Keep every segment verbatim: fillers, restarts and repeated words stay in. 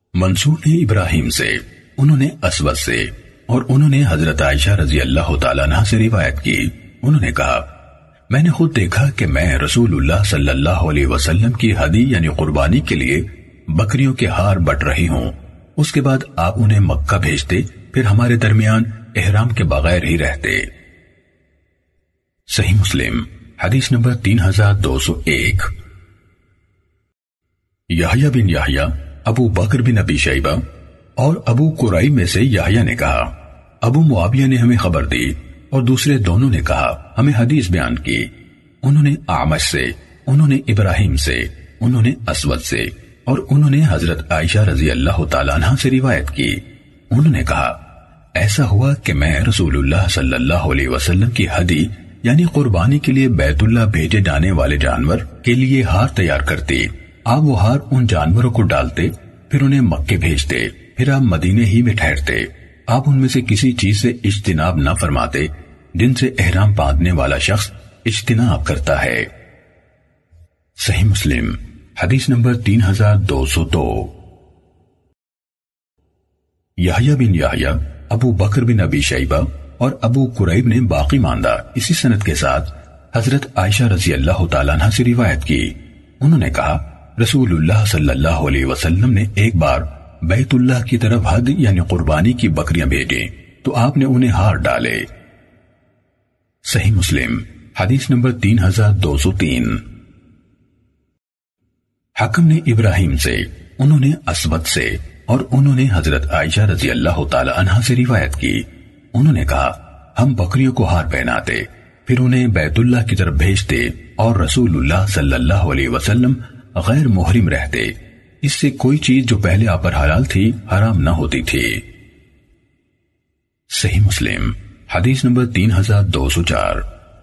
منصور نے ابراہیم سے، انہوں نے اسود سے، اور انہوں نے حضرت عائشہ رضی اللہ تعالیٰ عنہ سے روایت کی، انہوں نے کہا میں نے خود دیکھا کہ میں رسول اللہ صلی اللہ علیہ وسلم کی ہدی یعنی قربانی کے لیے بکریوں کے ہار بٹ رہی ہوں، اس کے بعد آپ انہیں مکہ بھیجتے، پھر ہمارے درمیان احرام کے بغیر ہی رہتے۔ صحیح مسلم حدیث نمبر تین ہزار دو سو ایک۔ یحییٰ بن یحییٰ، ابو بکر بن ابی شیبہ اور ابو قریب میں سے یحییٰ نے کہا ابو معاویہ نے ہمیں خبر دی اور دوسرے دونوں نے کہا ہمیں حدیث بیان کی، انہوں نے اعمش سے، انہوں نے ابراہیم سے، انہوں نے اسود سے، اور انہوں نے حضرت عائشہ رضی اللہ تعالیٰ عنہ سے روایت کی، انہوں نے کہا ایسا ہوا کہ میں رسول اللہ صلی اللہ علیہ وسلم کی ہدی یعنی قربانی کے لیے بیت اللہ بھیجے جانے والے جانور کے لیے ہار تیار کرتی، آپ وہ ہار ان جانوروں کو ڈالتے، پھر انہیں مکے بھیجتے، پھر آپ مدینے ہی میں ٹھہرتے، آپ ان میں سے کسی چیز سے اجتناب نہ فرماتے جن سے احرام باندھنے والا شخص اجتناب کرتا ہے۔ صحیح مسلم حدیث نمبر تین ہزار دو سو دو۔ یحییٰ بن یحییٰ، ابو بکر بن ابی شیبہ اور ابو قریب نے باقی ماندہ اسی سند کے ساتھ حضرت عائشہ رضی اللہ تعالیٰ عنہ سے روایت کی، انہوں نے کہا رسول اللہ صلی اللہ علیہ وسلم نے ایک بار بیت اللہ کی طرف حد یعنی قربانی کی بکریاں بھیجیں تو آپ نے انہیں ہار ڈالے۔ صحیح مسلم حدیث نمبر تین ہزار دو سو تین۔ حکم نے ابراہیم سے، انہوں نے اسود سے، اور انہوں نے حضرت عائشہ رضی اللہ تعالی عنہا سے روایت کی، انہوں نے کہا ہم بکریوں کو ہار پہناتے، پھر انہیں بیت اللہ کی طرف بھیجتے اور رسول اللہ صلی اللہ علیہ وسلم غیر محرم رہتے، اس سے کوئی چیز جو پہلے آپ پر حلال تھی حرام نہ ہوتی تھی۔ صحیح مسلم حدیث نمبر تین ہزار دو سو چار۔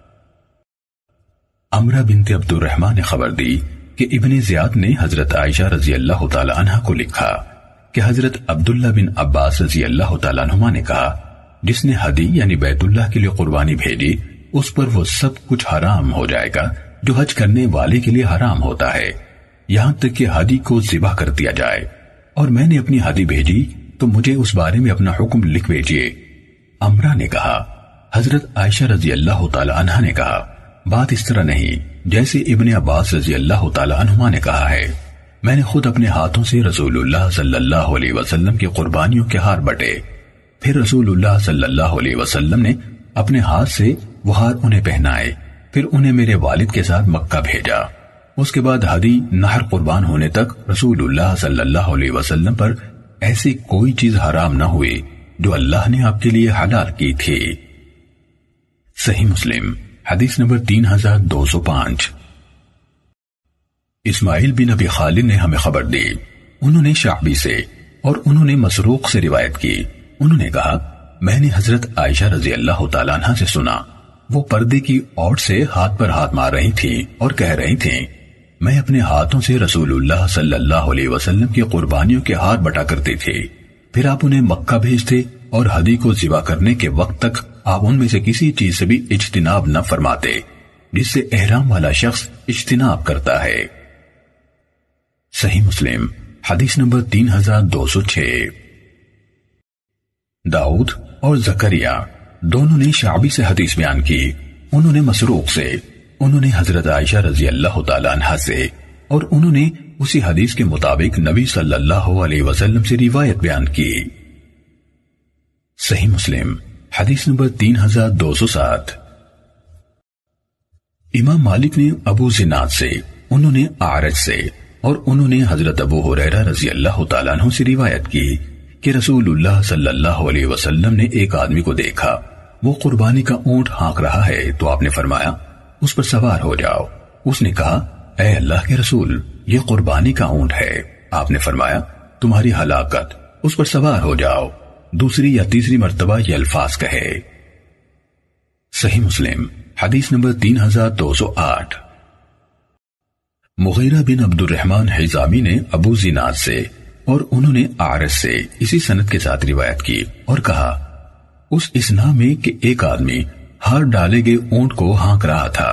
عمرہ بنت عبد الرحمن نے خبر دی کہ ابن زیاد نے حضرت عائشہ رضی اللہ تعالی عنہ کو لکھا کہ حضرت عبداللہ بن عباس رضی اللہ تعالیٰ عنہما نے کہا جس نے ہدی یعنی بیت اللہ کے لیے قربانی بھیجی اس پر وہ سب کچھ حرام ہو جائے گا جو حج کرنے والے کے لیے حرام ہوتا ہے، یہاں تک کہ ہدی کو ذبح کر دیا جائے، اور میں نے اپنی ہدی بھیجی تو مجھے اس بارے میں اپنا حکم لکھ بھیجیے۔ عمرہ نے کہا حضرت عائشہ رضی اللہ تعالی عنہ نے کہا بات اس طرح نہیں جیسے ابن عباس رضی اللہ تعالی عنہما نے کہا ہے، میں نے خود اپنے ہاتھوں سے رسول اللہ صلی اللہ علیہ وسلم کی قربانیوں کے ہار بٹے، پھر رسول اللہ صلی اللہ علیہ وسلم نے اپنے ہاتھ سے وہ ہار انہیں پہنائے، پھر انہیں میرے والد کے ساتھ مکہ بھیجا، اس کے بعد ہدی نہر قربان ہونے تک رسول اللہ صلی اللہ علیہ وسلم پر ایسی کوئی چیز حرام نہ ہوئی جو اللہ نے آپ کے لیے حلال کی تھی۔ صحیح مسلم حدیث نمبر تین ہزار دو سو پانچ۔ اسماعیل بن ابی خالد نے ہمیں خبر دی، انہوں نے شعبی سے اور انہوں نے مسروق سے روایت کی، انہوں نے کہا میں نے حضرت عائشہ رضی اللہ تعالیٰ عنہ سے سنا، وہ پردے کی اوٹ سے ہاتھ پر ہاتھ مار رہی تھی اور کہہ رہی تھیں میں اپنے ہاتھوں سے رسول اللہ صلی اللہ علیہ وسلم کی قربانیوں کے ہار بٹا کرتی تھی، پھر آپ انہیں مکہ بھیجتے اور ہدی کو ذبح کرنے کے وقت تک آپ ان میں سے کسی چیز سے بھی اجتناب نہ فرماتے جس سے احرام والا شخص اجتناب کرتا ہے۔ صحیح مسلم حدیث نمبر تین ہزار دو سو چھ۔ داؤد اور زکریا دونوں نے شعبی سے حدیث بیان کی، انہوں نے مسروق سے، انہوں نے حضرت عائشہ رضی اللہ تعالی عنہا سے، اور انہوں نے اسی حدیث کے مطابق نبی صلی اللہ علیہ وسلم سے روایت بیان کی۔ صحیح مسلم حدیث نمبر تین ہزار دو سو سات۔ امام مالک نے ابو زناد سے، انہوں نے اعرج سے، اور انہوں نے حضرت ابو ہریرہ رضی اللہ تعالیٰ عنہ سے روایت کی کہ رسول اللہ صلی اللہ علیہ وسلم نے ایک آدمی کو دیکھا، وہ قربانی کا اونٹ ہانک رہا ہے تو آپ نے فرمایا اس پر سوار ہو جاؤ۔ اس نے کہا اے اللہ کے رسول یہ قربانی کا اونٹ ہے، آپ نے فرمایا تمہاری ہلاکت، اس پر سوار ہو جاؤ، دوسری یا تیسری مرتبہ یہ الفاظ کہے۔ صحیح مسلم حدیث نمبر تین ہزار دو سو آٹھ۔ مغیرہ بن عبد الرحمن حزامی نے ابو زناد سے اور انہوں نے اعرج سے اسی سند کے ساتھ روایت کی اور کہا اس اسنا میں کہ ایک آدمی ہار ڈالے گئے اونٹ کو ہانک رہا تھا۔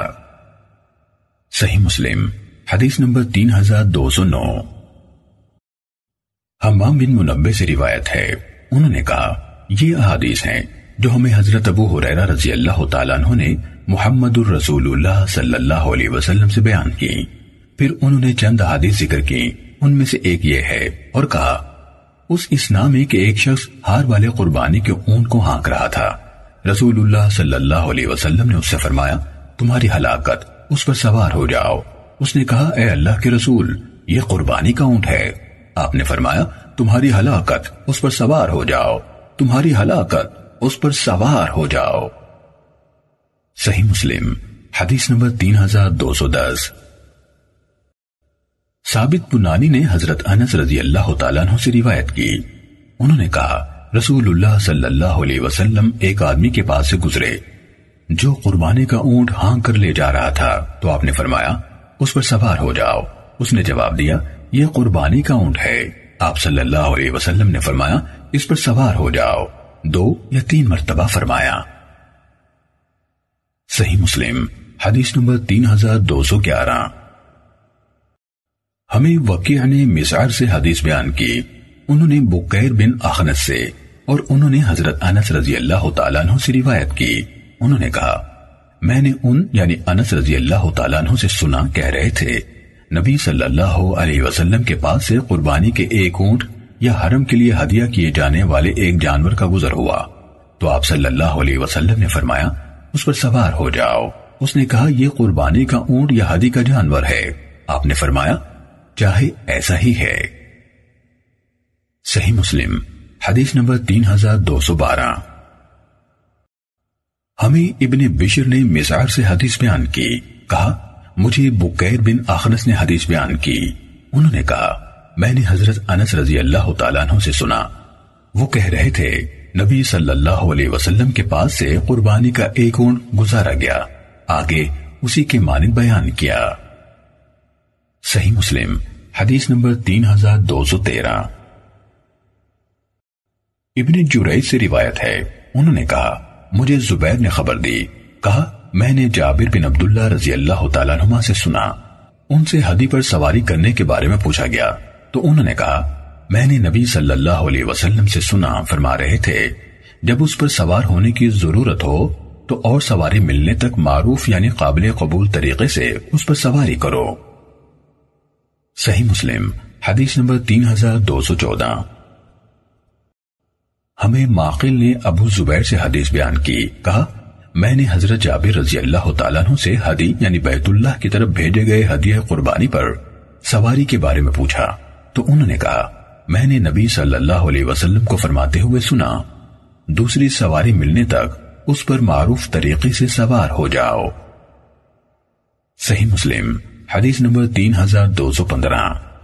صحیح مسلم حدیث نمبر تین ہزار دو سو نو۔ حمام بن منبہ سے روایت ہے، انہوں نے کہا یہ احادیث ہیں جو ہمیں حضرت ابو ہریرہ رضی اللہ تعالیٰ عنہ نے محمد الرسول اللہ صلی اللہ علیہ وسلم سے بیان کی۔ پھر انہوں نے چند احادیث ذکر کی، ان میں سے ایک یہ ہے اور کہا اس اسنا میں کہ ایک شخص ہار والے قربانی کے اونٹ کو ہانک رہا تھا۔ رسول اللہ صلی اللہ علیہ وسلم نے اس سے فرمایا تمہاری ہلاکت، اس پر سوار ہو جاؤ۔ اس نے کہا اے اللہ کے رسول یہ قربانی کا اونٹ ہے۔ آپ نے فرمایا تمہاری ہلاکت، اس پر سوار ہو جاؤ، تمہاری ہلاکت، اس پر سوار ہو جاؤ۔ صحیح مسلم حدیث نمبر تین ہزار دو سو دس۔ ثابت بنانی نے حضرت انس رضی اللہ تعالیٰ عنہ سے روایت کی، انہوں نے کہا رسول اللہ صلی اللہ علیہ وسلم ایک آدمی کے پاس سے گزرے جو قربانی کا اونٹ ہانک کر لے جا رہا تھا، تو آپ نے فرمایا اس پر سوار ہو جاؤ۔ اس نے جواب دیا یہ قربانی کا اونٹ ہے۔ آپ صلی اللہ علیہ وسلم نے فرمایا اس پر سوار ہو جاؤ، دو یا تین مرتبہ فرمایا۔ صحیح مسلم حدیث نمبر تین ہزار دو سو گیارہ۔ ہمیں وکیع نے مسعر سے حدیث بیان کی، انہوں نے بکیر بن اخنس سے اور انہوں نے حضرت انس رضی اللہ تعالیٰ عنہ سے روایت کی، انہوں نے کہا میں نے ان یعنی انس رضی اللہ تعالیٰ عنہ سے سنا کہہ رہے تھے نبی صلی اللہ علیہ وسلم کے پاس سے قربانی کے ایک اونٹ یا حرم کے لیے ہدیہ کیے جانے والے ایک جانور کا گزر ہوا، تو آپ صلی اللہ علیہ وسلم نے فرمایا اس پر سوار ہو جاؤ۔ اس نے کہا یہ قربانی کا اونٹ یا ہدی کا جانور ہے۔ آپ نے فرمایا چاہے ایسا ہی ہے۔ صحیح مسلم حدیث نمبر تین ہزار دو سو بارہ۔ ہمیں ابن بشر نے مسعر سے حدیث بیان کی، کہا مجھے بکیر بن اخنس نے حدیث بیان کی، انہوں نے کہا میں نے حضرت انس رضی اللہ تعالیٰ عنہ سے سنا، وہ کہہ رہے تھے نبی صلی اللہ علیہ وسلم کے پاس سے قربانی کا ایک اونٹ گزارا گیا، آگے اسی کے مانند بیان کیا۔ صحیح مسلم حدیث نمبر تین ہزار دو سو تیرہ۔ ابن جریج سے روایت ہے، انہوں نے کہا مجھے زبیر نے خبر دی، کہا میں نے جابر بن عبداللہ رضی اللہ تعالیٰ عنہما سے سنا، ان سے ہدی پر سواری کرنے کے بارے میں پوچھا گیا تو انہوں نے کہا میں نے نبی صلی اللہ علیہ وسلم سے سنا فرما رہے تھے جب اس پر سوار ہونے کی ضرورت ہو تو اور سواری ملنے تک معروف یعنی قابل قبول طریقے سے اس پر سواری کرو۔ صحیح مسلم حدیث نمبر تین ہزار دو سو چودہ۔ ہمیں معقل نے ابو زبیر سے حدیث بیان کی، کہا میں نے حضرت جابر رضی اللہ تعالیٰ عنہ سے ہدی یعنی بیت اللہ کی طرف بھیجے گئے ہدیہ قربانی پر سواری کے بارے میں پوچھا تو انہوں نے کہا میں نے نبی صلی اللہ علیہ وسلم کو فرماتے ہوئے سنا دوسری سواری ملنے تک اس پر معروف طریقے سے سوار ہو جاؤ۔ صحیح مسلم حدیث نمبر تین ہزار دو سو پندرہ۔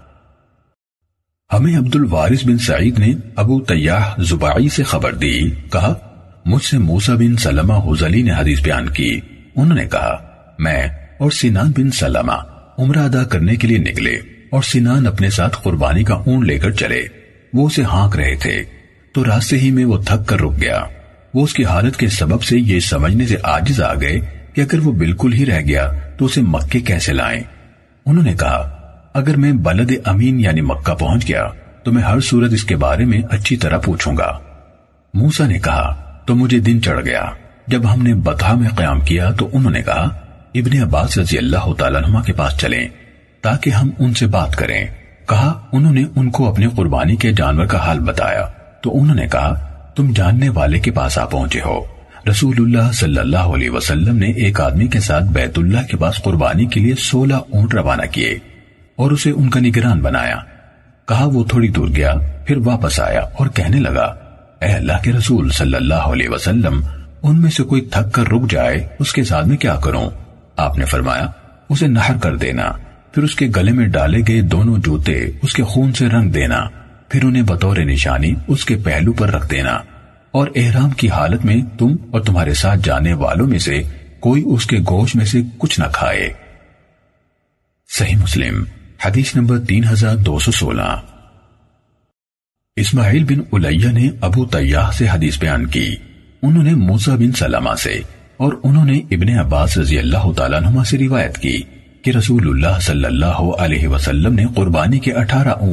ہمیں عبد الوارث بن سعید نے ابو طیاح زباعی سے خبر دی، کہا مجھ سے موسیٰ بن سلمہ حزلی نے حدیث بیان کی، انہوں نے کہا میں اور سنان بن سلمہ عمرہ ادا کرنے کے لیے نکلے اور سنان اپنے ساتھ قربانی کا اونٹ لے کر چلے، وہ اسے ہانک رہے تھے تو راستے ہی میں وہ تھک کر رک گیا۔ وہ اس کی حالت کے سبب سے یہ سمجھنے سے عاجز آ گئے کہ اگر وہ بالکل ہی رہ گیا تو اسے مکے کیسے لائیں۔ انہوں نے کہا اگر میں بلد امین یعنی مکہ پہنچ گیا تو میں ہر صورت اس کے بارے میں اچھی طرح پوچھوں گا۔ موسیٰ نے کہا تو مجھے دن چڑھ گیا۔ جب ہم نے بطحا میں قیام کیا تو انہوں نے کہا ابن عباس رضی اللہ تعالیٰ عنہ کے پاس چلیں تاکہ ہم ان سے بات کریں۔ کہا انہوں نے ان کو اپنی قربانی کے جانور کا حال بتایا تو انہوں نے کہا تم جاننے والے کے پاس آ پہنچے ہو۔ رسول اللہ صلی اللہ علیہ وسلم نے ایک آدمی کے ساتھ بیت اللہ کے پاس قربانی کے لیے سولہ اونٹ روانہ کیے اور اسے ان کا نگران بنایا۔ کہا وہ تھوڑی دور گیا پھر واپس آیا اور کہنے لگا اے اللہ کے رسول صلی اللہ علیہ وسلم ان میں سے کوئی تھک کر رک جائے اس کے ساتھ میں کیا کروں؟ آپ نے فرمایا اسے نہر کر دینا، پھر اس کے گلے میں ڈالے گئے دونوں جوتے اس کے خون سے رنگ دینا، پھر انہیں بطور نشانی اس کے پہلو پر رکھ دینا، اور احرام کی حالت میں تم اور تمہارے ساتھ جانے والوں میں سے کوئی اس کے گوشت میں سے کچھ نہ کھائے۔ صحیح مسلم حدیث نمبر تین ہزار دو سو سولہ۔ اسماعیل بن علیہ نے ابو طیاح سے حدیث بیان کی، انہوں نے موسیٰ بن سلمہ سے اور انہوں نے ابن عباس رضی اللہ تعالیٰ عنہما سے روایت کی کہ رسول اللہ صلی اللہ علیہ وسلم نے قربانی کے اٹھارہ اونٹ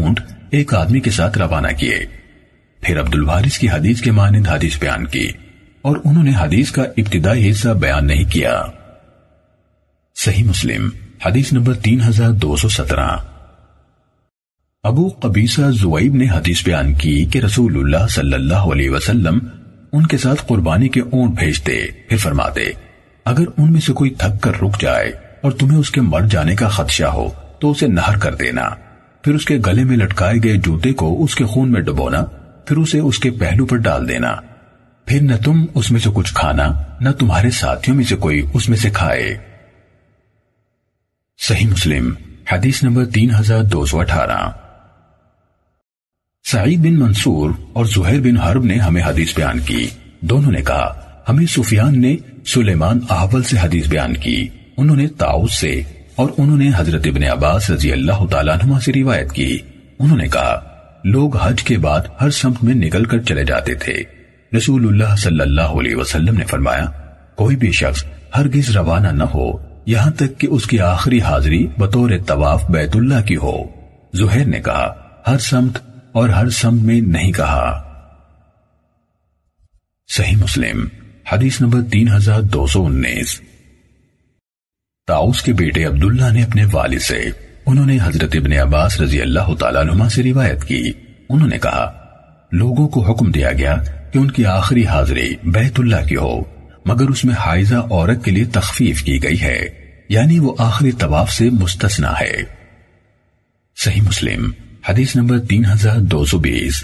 ایک آدمی کے ساتھ روانہ کیے. پھر عبد الوارث کی حدیث کے مانند حدیث بیان کی اور انہوں نے حدیث کا ابتدائی حصہ بیان نہیں کیا. صحیح مسلم حدیث نمبر تین ہزار دو سو سترہ. ابو قبیصہ زویب نے حدیث بیان کی کہ رسول اللہ صلی اللہ علیہ وسلم ان کے ساتھ قربانی کے اونٹ بھیجتے، پھر فرماتے اگر ان میں سے کوئی تھک کر رک جائے اور تمہیں اس کے مر جانے کا خدشہ ہو تو اسے نہر کر دینا، پھر اس کے گلے میں لٹکائے گئے جوتے کو اس کے خون میں ڈبونا، پھر اسے اس کے پہلو پر ڈال دینا، پھر نہ تم اس میں سے کچھ کھانا نہ تمہارے ساتھیوں میں سے کوئی اس میں سے کھائے. صحیح مسلم حدیث نمبر تین ہزار دو سو اٹھارہ. سعید بن منصور اور زہیر بن حرب نے ہمیں حدیث بیان کی. دونوں نے کہا ہمیں سفیان نے سلیمان احول سے حدیث بیان کی، انہوں نے طاؤس سے، اور انہوں نے حضرت ابن عباس رضی اللہ تعالیٰ عنہما سے روایت کی. انہوں نے کہا لوگ حج کے بعد ہر سمت میں نکل کر چلے جاتے تھے. رسول اللہ صلی اللہ علیہ وسلم نے فرمایا کوئی بھی شخص ہرگز روانہ نہ ہو یہاں تک کہ اس کی آخری حاضری بطور طواف بیت اللہ کی ہو. زہیر نے کہا ہر سمت اور ہر سمت میں نہیں کہا. صحیح مسلم حدیث نمبر تین ہزار دو سو انیس. طاؤس کے بیٹے عبداللہ نے اپنے والد سے، انہوں نے حضرت ابن عباس رضی اللہ تعالیٰ عنہما سے روایت کی. انہوں نے کہا لوگوں کو حکم دیا گیا کہ ان کی آخری حاضری بیت اللہ کی ہو، مگر اس میں حائضہ عورت کے لیے تخفیف کی گئی ہے، یعنی وہ آخری طواف سے مستثنی ہے. صحیح مسلم حدیث نمبر تین ہزار دو سو بیس.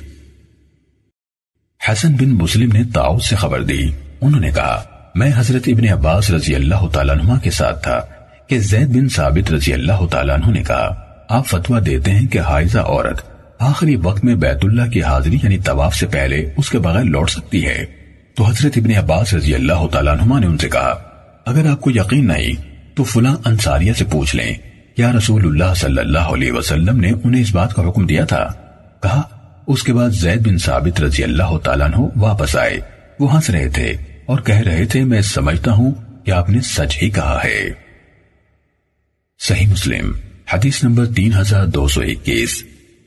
حسن بن مسلم نے طاؤس سے خبر دی، انہوں نے کہا میں حضرت ابن عباس رضی اللہ تعالیٰ عنہ کے ساتھ تھا کہ زید بن ثابت رضی اللہ تعالیٰ عنہ نے کہا آپ فتویٰ دیتے ہیں کہ حائضہ عورت آخری وقت میں بیت اللہ کی حاضری یعنی طواف سے پہلے اس کے بغیر لوٹ سکتی ہے. تو حضرت ابن عباس رضی اللہ تعالیٰ عنہ نے ان سے کہا اگر آپ کو یقین نہیں تو فلاں انصاریہ سے پوچھ لیں کیا رسول اللہ صلی اللہ علیہ وسلم نے انہیں اس بات کا حکم دیا تھا. کہا اس کے بعد زید بن ثابت رضی اللہ تعالیٰ عنہ واپس آئے، وہ ہنس رہے تھے اور کہہ رہے تھے میں سمجھتا ہوں کہ آپ نے سچ ہی کہا ہے. صحیح مسلم حدیث نمبر تین ہزار دو سو اکیس.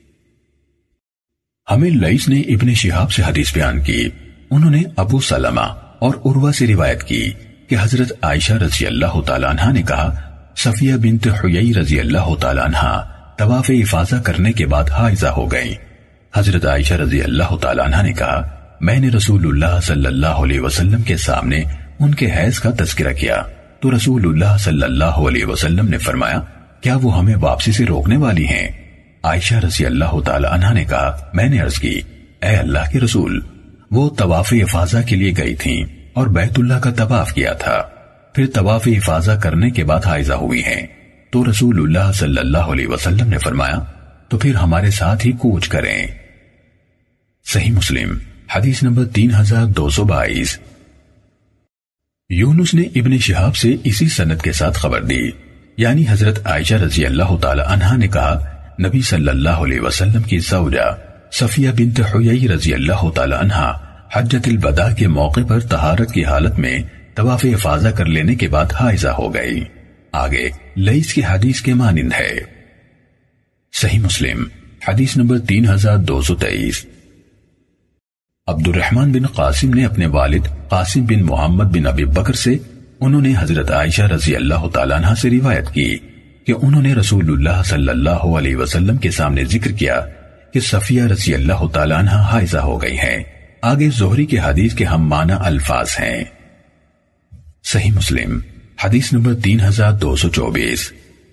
ہمیں لئیس نے ابن شہاب سے حدیث بیان کی، انہوں نے ابو سلمہ اور عروہ سے روایت کی کہ حضرت عائشہ رضی اللہ تعالیٰ عنہ نے کہا صفیہ بنت حیی رضی اللہ تعالیٰ عنہ طواف افاضہ کرنے کے بعد حائضہ ہو گئیں. حضرت عائشہ رضی اللہ تعالیٰ عنہ نے کہا میں نے رسول اللہ صلی اللہ علیہ وسلم کے سامنے ان کے حیض کا تذکرہ کیا تو رسول اللہ صلی اللہ علیہ وسلم نے فرمایا کیا وہ ہمیں واپسی سے روکنے والی ہیں؟ عائشہ رضی اللہ تعالیٰ عنہ نے کہا میں نے عرض کی اے اللہ کے رسول وہ طواف افاضہ کے لیے گئی تھیں اور بیت اللہ کا طواف کیا تھا، پھر طواف افاضہ کرنے کے بعد حائضہ ہوئی ہیں. تو رسول اللہ صلی اللہ علیہ وسلم نے فرمایا تو پھر ہمارے ساتھ ہی کوچ کریں. صحیح مسلم حدیث نمبر تین ہزار دو سو بائیس. یونس نے ابن شہاب سے اسی سند کے ساتھ خبر دی، یعنی حضرت عائشہ رضی اللہ تعالی عنہا نے کہا نبی صلی اللہ علیہ وسلم کی زوجہ صفیہ بنت حیی رضی اللہ تعالی عنہا حجۃ الوداع کے موقع پر طہارت کی حالت میں طواف افاضہ کر لینے کے بعد حائضہ ہو گئی. آگے لئیس کی حدیث کے مانند ہے. صحیح مسلم حدیث نمبر تین ہزار دو سو تیئیس. عبد الرحمن بن قاسم نے اپنے والد قاسم بن محمد بن ابی بکر سے، انہوں نے حضرت عائشہ رضی اللہ تعالیٰ عنہ سے روایت کی کہ انہوں نے رسول اللہ صلی اللہ علیہ وسلم کے سامنے ذکر کیا کہ صفیہ رضی اللہ تعالیٰ عنہ حائضہ ہو گئی ہیں. آگے زہری کے حدیث کے ہم معنی الفاظ ہیں. صحیح مسلم حدیث نمبر تین ہزار دو سو چوبیس.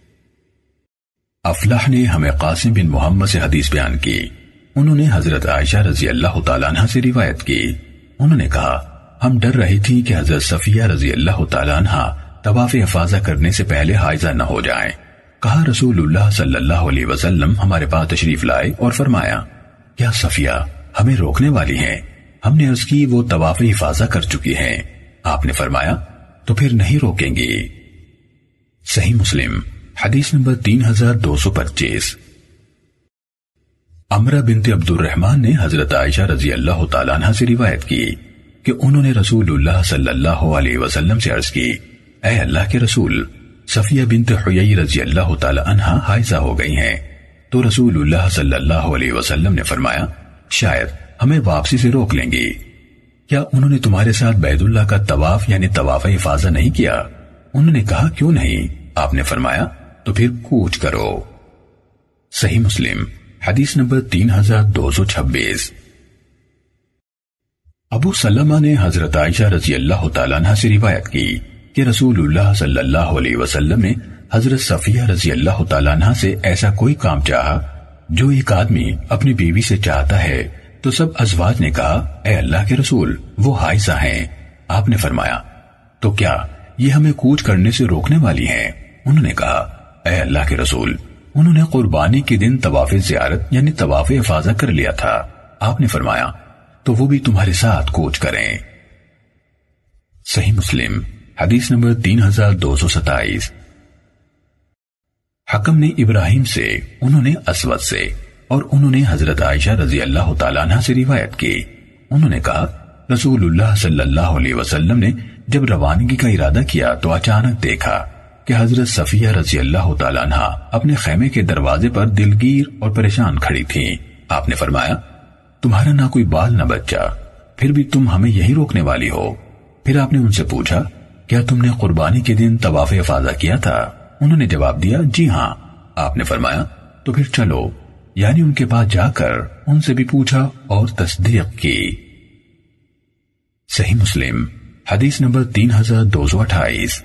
افلاح نے ہمیں قاسم بن محمد سے حدیث بیان کی، انہوں نے حضرت عائشہ رضی اللہ تعالیٰ عنہ سے روایت کی. انہوں نے کہا ہم ڈر رہی تھی کہ حضرت صفیہ رضی اللہ تعالیٰ عنہ طواف افاضہ کرنے سے پہلے حائضہ نہ ہو جائیں. کہا رسول اللہ صلی اللہ علیہ وسلم ہمارے پاس تشریف لائے اور فرمایا کیا صفیہ ہمیں روکنے والی ہیں؟ ہم نے عرض کی وہ طواف افاضہ کر چکی ہیں. آپ نے فرمایا تو پھر نہیں روکیں گی. صحیح مسلم حدیث نمبر تین ہزار دو سو پچیس. عمرہ بنت عبد الرحمن نے حضرت عائشہ رضی اللہ تعالیٰ عنہ سے روایت کی کہ انہوں نے رسول اللہ صلی اللہ علیہ وسلم سے عرض کی اے اللہ کے رسول صفیہ بنت حیی رضی اللہ تعالیٰ عنہ حائضہ ہو گئی ہیں. تو رسول اللہ صلی اللہ علیہ وسلم نے فرمایا شاید ہمیں واپسی سے روک لیں گی۔ کیا انہوں نے تمہارے ساتھ بیت اللہ کا طواف یعنی طواف افاضہ نہیں کیا؟ انہوں نے کہا کیوں نہیں؟ آپ نے فرمایا تو پھر کوچ کرو۔ صحیح مسلم حدیث نمبر تین ہزار دو سو چھبیس۔ ابو سلمہ نے حضرت عائشہ رضی اللہ تعالیٰ عنہ سے روایت کی کہ رسول اللہ صلی اللہ علیہ وسلم نے حضرت صفیہ رضی اللہ تعالیٰ عنہ سے ایسا کوئی کام چاہا جو ایک آدمی اپنی بیوی سے چاہتا ہے تو سب ازواج نے کہا اے اللہ کے رسول وہ حائضہ ہیں۔ آپ نے فرمایا تو کیا یہ ہمیں کوچ کرنے سے روکنے والی ہیں؟ انہوں نے کہا اے اللہ کے رسول انہوں نے قربانی کے دن طواف زیارت یعنی طواف افاضہ کر لیا تھا۔ آپ نے فرمایا تو وہ بھی تمہارے ساتھ کوچ کریں۔ صحیح مسلم حدیث نمبر تین ہزار دو سو ستائیس۔ حکم نے ابراہیم سے، انہوں نے اسود سے اور انہوں نے حضرت عائشہ رضی اللہ تعالیٰ عنہ سے روایت کی۔ انہوں نے کہا رسول اللہ صلی اللہ علیہ وسلم نے جب روانگی کا ارادہ کیا تو اچانک دیکھا کہ حضرت صفیہ رضی اللہ تعالیٰ عنہ اپنے خیمے کے دروازے پر دلگیر اور پریشان کھڑی تھیں۔ آپ نے فرمایا تمہارا نہ کوئی بال نہ بچہ، پھر بھی تم ہمیں یہی روکنے والی ہو۔ پھر آپ نے ان سے پوچھا کیا تم نے قربانی کے دن طواف افاضہ کیا تھا؟ انہوں نے جواب دیا جی ہاں۔ آپ نے فرمایا تو پھر چلو، یعنی ان کے پاس جا کر ان سے بھی پوچھا اور تصدیق کی۔ صحیح مسلم حدیث نمبر تین ہزار دو سو اٹھائیس۔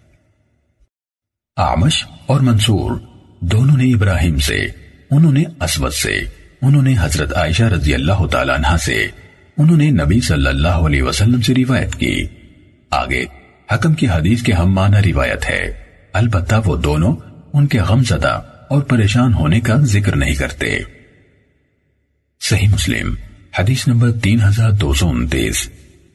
اعمش اور منصور دونوں نے ابراہیم سے، انہوں نے اسود سے، انہوں نے حضرت عائشہ رضی اللہ تعالیٰ عنہ سے، انہوں نے نبی صلی اللہ علیہ وسلم سے روایت کی۔ آگے حکم کی حدیث کے ہم معنی روایت ہے، البتہ وہ دونوں ان کے غم زدہ اور پریشان ہونے کا ذکر نہیں کرتے۔ صحیح مسلم حدیث نمبر تین ہزار دو سو انتیس۔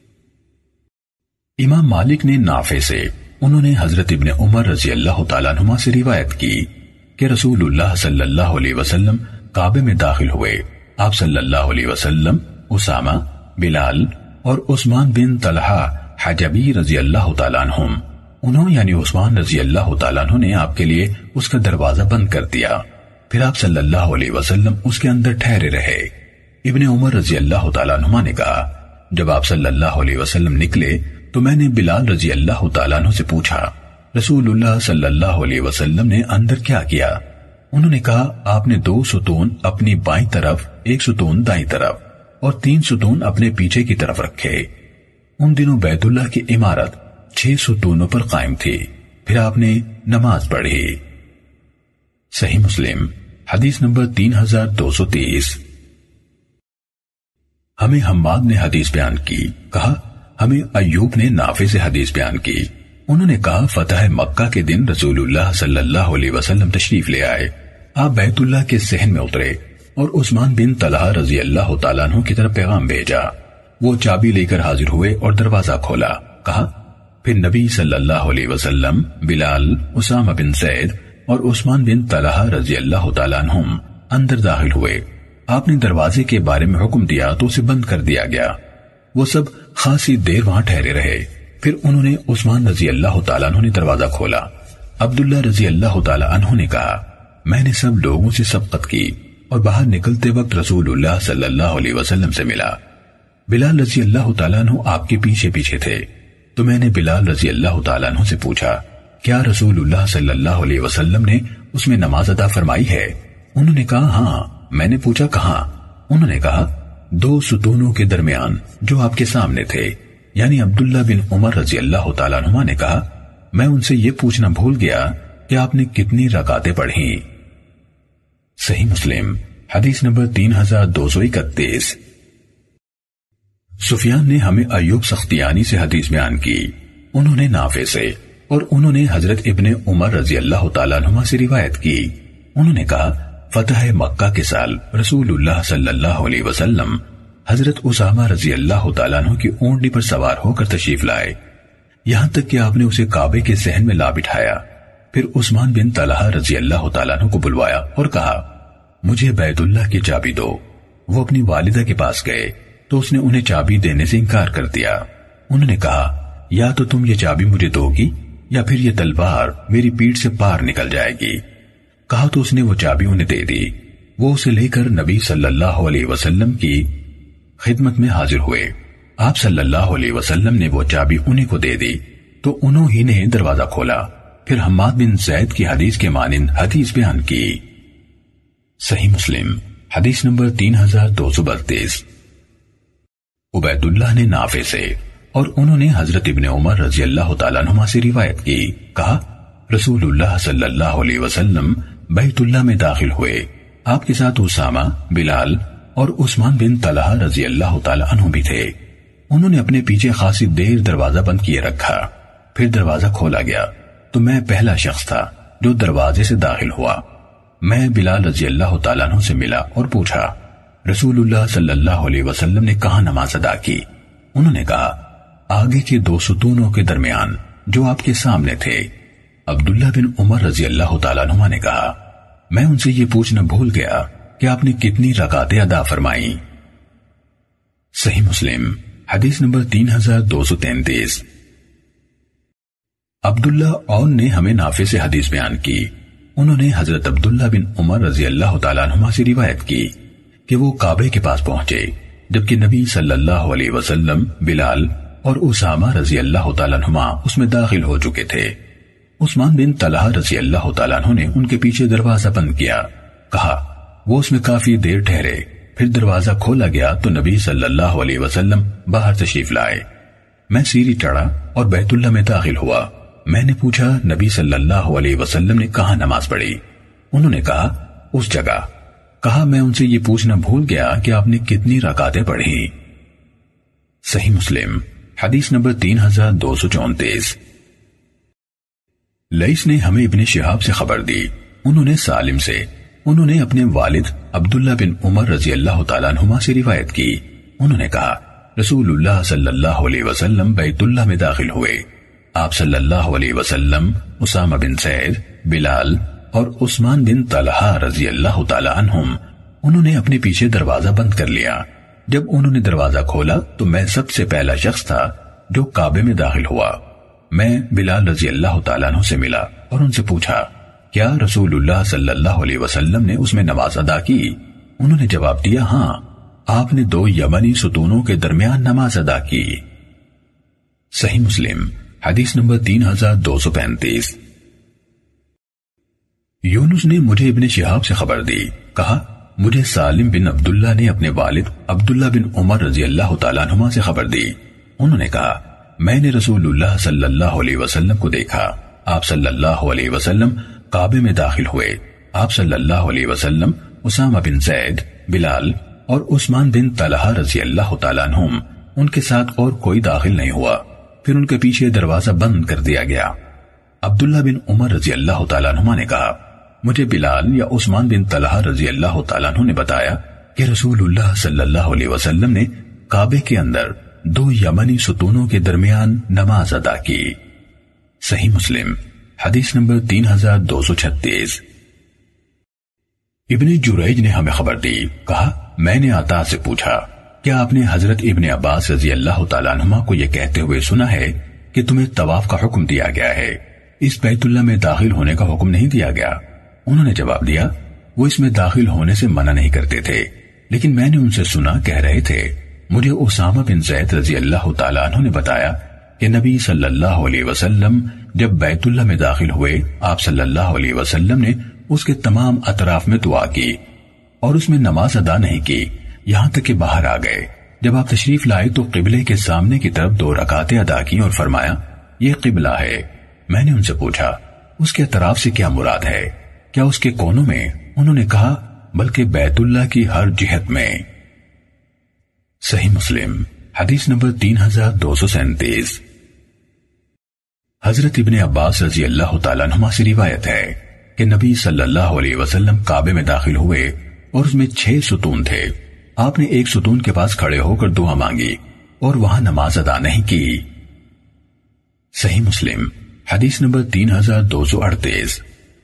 امام مالک نے نافع سے، انہوں نے حضرت ابن عمر رضی اللہ تعالیٰ عنہما سے روایت کی کہ رسول اللہ صلی اللہ علیہ وسلم کعبے میں داخل ہوئے۔ آپ صلی اللہ علیہ وسلم اسامہ، بلال اور عثمان بن طلحہ حجبی رضی اللہ تعالیٰ عنہم، انہوں یعنی عثمان رضی اللہ تعالیٰ عنہ نے آپ کے لیے اس کا دروازہ بند کر دیا۔ پھر آپ صلی اللہ علیہ وسلم اس کے اندر ٹھہرے رہے۔ ابن عمر رضی اللہ تعالیٰ عنہما نے کہا جب آپ صلی اللہ علیہ وسلم نکلے تو میں نے بلال رضی اللہ تعالیٰ عنہ سے پوچھا رسول اللہ صلی اللہ علیہ وسلم نے اندر کیا کیا؟ انہوں نے کہا آپ نے دو ستون اپنی بائیں طرف، ایک ستون دائیں طرف اور تین ستون اپنے پیچھے کی طرف رکھے۔ ان دنوں بیت اللہ کی عمارت چھ ستونوں پر قائم تھی۔ پھر آپ نے نماز پڑھی۔ صحیح مسلم حدیث نمبر تین ہزار دو سو تیس۔ ہمیں حماد نے حدیث بیان کی، کہا ہمیں ایوب نے نافع سے حدیث بیان کی۔ انہوں نے کہا فتح مکہ کے دن رسول اللہ صلی اللہ علیہ وسلم تشریف لے آئے۔ آپ بیت اللہ کے صحن میں اترے اور عثمان بن طلحہ رضی اللہ تعالیٰ عنہ کی طرف پیغام بھیجا۔ وہ چابی لے کر حاضر ہوئے اور دروازہ کھولا۔ کہا پھر نبی صلی اللہ علیہ وسلم، بلال، اسامہ بن زید اور عثمان بن طلحہ رضی اللہ تعالیٰ عنہم اندر داخل ہوئے۔ آپ نے دروازے کے بارے میں حکم دیا تو اسے بند کر دیا گیا۔ وہ سب خاصی دیر وہاں ٹھہرے رہے۔ پھر انہوں نے عثمان رضی اللہ تعالیٰ عنہ نے دروازہ کھولا۔ عبداللہ رضی اللہ تعالیٰ عنہ نے کہا میں نے سب لوگوں سے سبقت کی اور باہر نکلتے وقت رسول اللہ صلی اللہ علیہ وسلم سے ملا۔ بلال رضی اللہ تعالیٰ عنہ آپ کے پیچھے پیچھے تھے تو میں نے بلال رضی اللہ تعالیٰ عنہ سے پوچھا کیا رسول اللہ صلی اللہ علیہ وسلم نے اس میں نماز ادا فرمائی ہے؟ انہوں نے کہا ہاں۔ میں نے پوچھا کہاں؟ انہوں نے کہا دو ستونوں کے درمیان جو آپ کے سامنے تھے، یعنی عبداللہ بن عمر رضی اللہ تعالیٰ عنہ نے کہا میں ان سے یہ پوچھنا بھول گیا کہ آپ نے کتنی رکعتیں پڑھی۔ صحیح مسلم حدیث نمبر تین ہزار دو سو اکتیس۔ سفیان نے ہمیں ایوب سختیانی سے حدیث بیان کی، انہوں نے نافع سے اور انہوں نے حضرت ابن عمر رضی اللہ تعالیٰ عنہما سے روایت کی۔ انہوں نے کہا فتح مکہ کے سال رسول اللہ صلی اللہ علیہ وسلم حضرت اسامہ رضی اللہ تعالیٰ عنہ کی اونٹنی پر سوار ہو کر تشریف لائے، یہاں تک کہ آپ نے اسے کعبے کے صحن میں لا بٹھایا۔ پھر عثمان بن طلحہ رضی اللہ تعالیٰ عنہ کو بلوایا اور کہا مجھے بیت اللہ کی چابی دو۔ وہ اپنی والدہ کے پاس گئے تو اس نے انہیں چابی دینے سے انکار کر دیا۔ انہوں نے کہا یا تو تم یہ چابی مجھے دو گی یا پھر یہ تلوار میری پیٹھ سے پار نکل جائے گی۔ کہا تو اس نے وہ چابی انہیں دے دی۔ وہ اسے لے کر نبی صلی اللہ علیہ وسلم کی خدمت میں حاضر ہوئے۔ آپ صلی اللہ علیہ وسلم نے وہ چابی انہیں کو دے دی تو انہوں ہی نے دروازہ کھولا، پھر حماد بن زید کی حدیث کے مانند حدیث بیان کی۔ صحیح مسلم حدیث نمبر تین ہزار دو سو بتیس۔ عبید اللہ نے نافع سے اور انہوں نے حضرت ابن عمر رضی اللہ تعالیٰ عنہما سے روایت کی، کہا رسول اللہ صلی اللہ علیہ وسلم بیت اللہ میں داخل ہوئے، آپ کے ساتھ اسامہ، بلال اور عثمان بن طلحہ رضی اللہ تعالیٰ عنہ بھی تھے۔ انہوں نے اپنے پیچھے خاصی دیر دروازہ بند کیے رکھا، پھر دروازہ کھولا گیا تو میں پہلا شخص تھا جو دروازے سے داخل ہوا۔ میں بلال رضی اللہ تعالیٰ عنہ سے ملا اور پوچھا رسول اللہ صلی اللہ علیہ وسلم نے کہاں نماز ادا کی؟ انہوں نے کہا آگے کے دو ستونوں کے درمیان جو آپ کے سامنے تھے۔ عبداللہ بن عمر رضی اللہ تعالیٰ عنہ نے کہا میں ان سے یہ پوچھنا بھول گیا کہ آپ نے کتنی رکعتیں ادا فرمائیں۔ صحیح مسلم حدیث نمبر تین ہزار دو سو تینتیس۔ عبداللہ اون نے ہمیں نافع سے حدیث بیان کی، انہوں نے حضرت عبداللہ بن عمر رضی اللہ تعالیٰ عنہما سے روایت کی کہ وہ کعبے کے پاس پہنچے جبکہ نبی صلی اللہ علیہ وسلم، بلال اور اسامہ رضی اللہ تعالیٰ عنہما اس میں داخل ہو چکے تھے۔ عثمان بن طلحہ رضی اللہ تعالیٰ عنہ نے ان کے پیچھے دروازہ بند کیا، کہا وہ اس میں کافی دیر ٹھہرے، پھر دروازہ کھولا گیا تو نبی صلی اللہ علیہ وسلم باہر تشریف لائے۔ میں سیڑھی چڑھا اور بیت اللہ میں داخل ہوا۔ میں نے پوچھا نبی صلی اللہ علیہ وسلم نے کہاں نماز پڑھی؟ انہوں نے کہا اس جگہ۔ کہا میں ان سے یہ پوچھنا بھول گیا کہ آپ نے کتنی رکعتیں پڑھی۔ صحیح مسلم حدیث نمبر تین ہزار دو سو چونتیس۔ لیث نے ہمیں ابن شہاب سے خبر دی، انہوں نے سالم سے، انہوں نے اپنے والد عبداللہ بن عمر رضی اللہ تعالیٰ عنہما سے روایت کی، انہوں نے کہا رسول اللہ صلی اللہ علیہ وسلم بیت اللہ میں داخل ہوئے، آپ صلی اللہ علیہ وسلم، اسامہ بن زید، بلال اور عثمان بن طلحہ رضی اللہ تعالیٰ عنہم، انہوں نے اپنے پیچھے دروازہ بند کر لیا۔ جب انہوں نے دروازہ کھولا تو میں سب سے پہلا شخص تھا جو کعبے میں داخل ہوا۔ میں بلال رضی اللہ تعالیٰ عنہ سے ملا اور ان سے پوچھا کیا رسول اللہ صلی اللہ علیہ وسلم نے اس میں نماز ادا کی؟ انہوں نے جواب دیا ہاں، آپ نے دو یمنی ستونوں کے درمیان نماز ادا کی۔ صحیح مسلم حدیث نمبر تین ہزار دو سو پینتیس۔ یونس نے مجھے ابن شہاب سے خبر دی، کہا مجھے سالم بن عبداللہ نے اپنے والد عبداللہ بن عمر رضی اللہ تعالیٰ عنہما سے خبر دی، انہوں نے کہا میں نے رسول اللہ صلی اللہ علیہ وسلم کو دیکھا، آپ صلی اللہ علیہ وسلم کعبے میں داخل ہوئے، آپ صلی اللہ علیہ وسلم، اسامہ بن زید، بلال اور عثمان بن طلحہ رضی اللہ تعالیٰ عنہم، ان کے ساتھ اور کوئی داخل نہیں ہوا، پھر ان کے پیچھے دروازہ بند کر دیا گیا۔ عبداللہ بن عمر رضی اللہ تعالیٰ عنہما نے کہا مجھے بلال یا عثمان بن طلحہ رضی اللہ تعالیٰ عنہ نے بتایا کہ رسول اللہ صلی اللہ علیہ وسلم نے کعبے کے اندر دو یمنی ستونوں کے درمیان نماز ادا کی۔ صحیح مسلم حدیث نمبر تین ہزار دو سو چھتیس۔ ابن جریج نے ہمیں خبر دی، کہا میں نے عطا سے پوچھا کیا آپ نے حضرت ابن عباس رضی اللہ تعالیٰ عنہما کو یہ کہتے ہوئے سنا ہے کہ تمہیں طواف کا حکم دیا گیا ہے، اس بیت اللہ میں داخل ہونے کا حکم نہیں دیا گیا؟ انہوں نے جواب دیا وہ اس میں داخل ہونے سے منع نہیں کرتے تھے، لیکن میں نے ان سے سنا کہہ رہے تھے مجھے اسامہ بن زید رضی اللہ تعالیٰ عنہ نے بتایا کہ نبی صلی اللہ علیہ وسلم جب بیت اللہ میں داخل ہوئے، آپ صلی اللہ علیہ وسلم نے اس کے تمام اطراف میں دعا کی اور اس میں نماز ادا نہیں کی یہاں تک کہ باہر آ گئے۔ جب آپ تشریف لائے تو قبلے کے سامنے کی طرف دو رکعتیں ادا کی اور فرمایا یہ قبلہ ہے۔ میں نے ان سے پوچھا اس کے اطراف سے کیا مراد ہے؟ کیا اس کے کونوں میں؟ انہوں نے کہا بلکہ بیت اللہ کی ہر جہت میں۔ صحیح مسلم حدیث نمبر تین ہزار دو سو سینتیس۔ حضرت ابن عباس رضی اللہ تعالیٰ عنہما سے روایت ہے کہ نبی صلی اللہ علیہ وسلم کعبے میں داخل ہوئے اور اس میں چھ ستون تھے، آپ نے ایک ستون کے پاس کھڑے ہو کر دعا مانگی اور وہاں نماز ادا نہیں کی۔ صحیح مسلم حدیث نمبر تین ہزار دو سو اڑتیس۔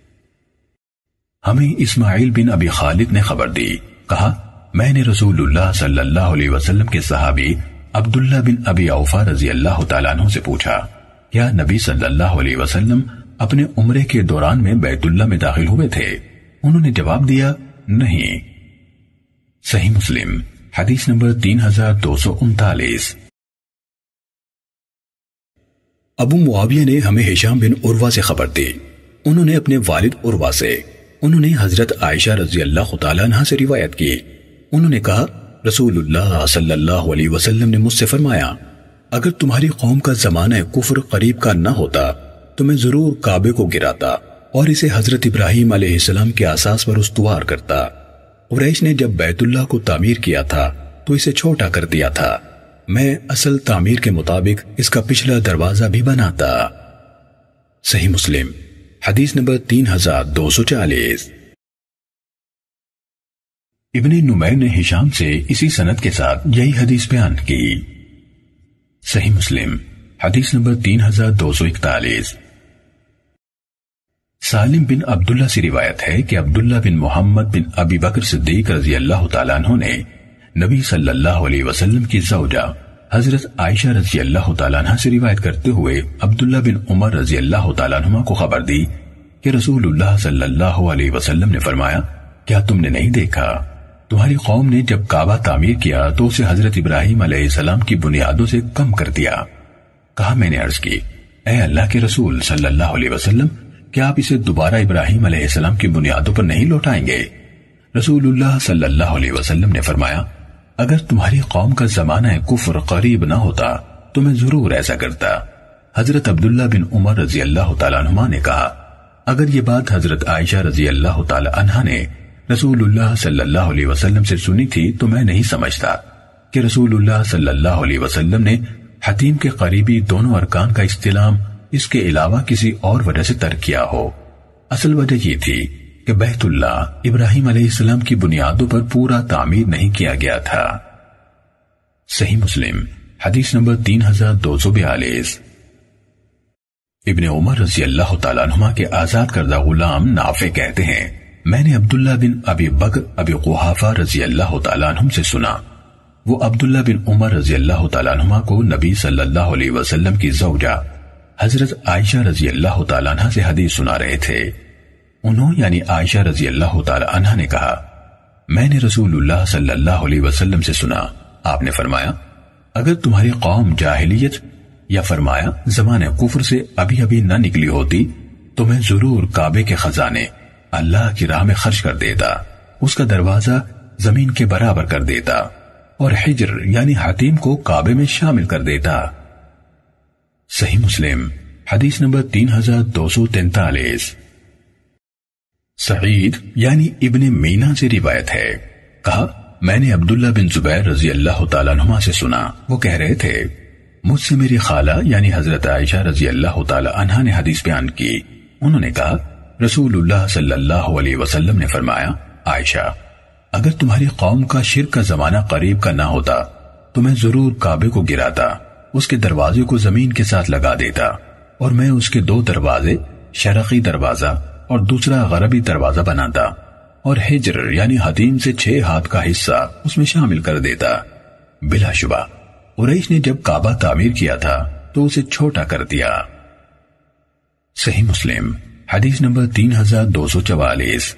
ہمیں اسماعیل بن ابی خالد نے خبر دی، کہا میں نے رسول اللہ صلی اللہ علیہ وسلم کے صحابی عبداللہ بن ابی اوفا رضی اللہ تعالیٰ عنہ سے پوچھا کیا نبی صلی اللہ علیہ وسلم اپنے عمرے کے دوران میں بیت اللہ میں داخل ہوئے تھے؟ انہوں نے جواب دیا نہیں۔ صحیح مسلم حدیث نمبر تین ہزار دو سو انتالیس۔ ابو معاویہ نے ہمیں ہشام بن عروہ سے خبر دی، انہوں نے اپنے والد عروہ سے، انہوں نے حضرت عائشہ رضی اللہ تعالیٰ عنہ سے روایت کی، انہوں نے کہا رسول اللہ صلی اللہ علیہ وسلم نے مجھ سے فرمایا اگر تمہاری قوم کا زمانہ کفر قریب کا نہ ہوتا تو میں ضرور کعبے کو گراتا اور اسے حضرت ابراہیم علیہ السلام کے اساس پر استوار کرتا۔ قریش نے جب بیت اللہ کو تعمیر کیا تھا تو اسے چھوٹا کر دیا تھا، میں اصل تعمیر کے مطابق اس کا پچھلا دروازہ بھی بناتا۔ صحیح مسلم حدیث نمبر تین ہزار دو سو چالیس۔ ابن نمیر نے ہشام سے اسی سند کے ساتھ یہی حدیث بیان کی۔ صحیح مسلم حدیث نمبر تین ہزار دو سو اکتالیس۔ سالم بن عبداللہ سے روایت ہے کہ عبداللہ بن محمد بن ابی بکر صدیق رضی اللہ تعالیٰ عنہ نے نبی صلی اللہ علیہ وسلم کی زوجہ حضرت عائشہ رضی اللہ تعالیٰ عنہ سے روایت کرتے ہوئے عبداللہ بن عمر رضی اللہ تعالیٰ عنہ کو خبر دی کہ رسول اللہ صلی اللہ علیہ وسلم نے فرمایا کیا تم نے نہیں دیکھا تمہاری قوم نے جب کعبہ تعمیر کیا تو اسے حضرت ابراہیم علیہ السلام کی بنیادوں سے کم کر دیا۔ کہا میں نے عرض کی اے اللہ کے رسول صلی اللہ علیہ وسلم کیا آپ اسے دوبارہ ابراہیم علیہ السلام کی بنیادوں پر نہیں لوٹائیں گے؟ رسول اللہ صلی اللہ علیہ وسلم نے فرمایا اگر تمہاری قوم کا زمانہ کفر قریب نہ ہوتا تو میں ضرور ایسا کرتا۔ حضرت عبداللہ بن عمر رضی اللہ تعالیٰ عنہ نے کہا اگر یہ بات حضرت عائشہ رضی اللہ تعالیٰ عنہ نے رسول اللہ صلی اللہ علیہ وسلم سے سنی تھی تو میں نہیں سمجھتا کہ رسول اللہ صلی اللہ علیہ وسلم نے حتیم کے قریبی دونوں ارکان کا استلام اس کے علاوہ کسی اور وجہ سے ترک کیا ہو۔ اصل وجہ یہ تھی کہ بیت اللہ ابراہیم علیہ السلام کی بنیادوں پر پورا تعمیر نہیں کیا گیا تھا۔ صحیح مسلم حدیث نمبر تین ہزار دو سو بیالیس۔ ابن عمر رضی اللہ تعالیٰ عنہ کے آزاد کردہ غلام نافع کہتے ہیں میں نے عبداللہ بن ابی بکر ابی قحافہ رضی اللہ تعالیٰ عنہ سے سنا، وہ عبداللہ بن عمر رضی اللہ تعالیٰ عنہ کو نبی صلی اللہ علیہ وسلم کی زوجہ حضرت عائشہ رضی اللہ تعالیٰ عنہ سے حدیث سنا رہے تھے۔ انہوں یعنی عائشہ رضی اللہ تعالیٰ عنہ نے کہا میں نے رسول اللہ صلی اللہ علیہ وسلم سے سنا، آپ نے فرمایا اگر تمہاری قوم جاہلیت یا فرمایا زمانہ کفر سے ابھی ابھی نہ نکلی ہوتی تو میں ضرور کعبے کے خزانے اللہ کی راہ میں خرچ کر دیتا، اس کا دروازہ زمین کے برابر کر دیتا اور حجر یعنی حتیم کو کعبے میں شامل کر دیتا۔ صحیح مسلم حدیث نمبر تین ہزار دو سو تینتالیس۔ سعید یعنی ابن مینا سے روایت ہے کہا میں نے عبداللہ بن زبیر رضی اللہ تعالیٰ عنہ سے سنا، وہ کہہ رہے تھے مجھ سے میری خالہ یعنی حضرت عائشہ رضی اللہ تعالیٰ عنہ نے حدیث بیان کی، انہوں نے کہا رسول اللہ صلی اللہ علیہ وسلم نے فرمایا عائشہ اگر تمہاری قوم کا شرک کا زمانہ قریب کا نہ ہوتا تو میں ضرور کعبے کو گراتا، اس کے دروازے کو زمین کے ساتھ لگا دیتا اور میں اس کے دو دروازے شرقی دروازہ اور دوسرا غربی دروازہ بناتا اور حجر یعنی حتیم سے چھ ہاتھ کا حصہ اس میں شامل کر دیتا۔ بلا شبہ قریش نے جب کعبہ تعمیر کیا تھا تو اسے چھوٹا کر دیا۔ صحیح مسلم حدیث نمبر تین ہزار دو سو چوالیس۔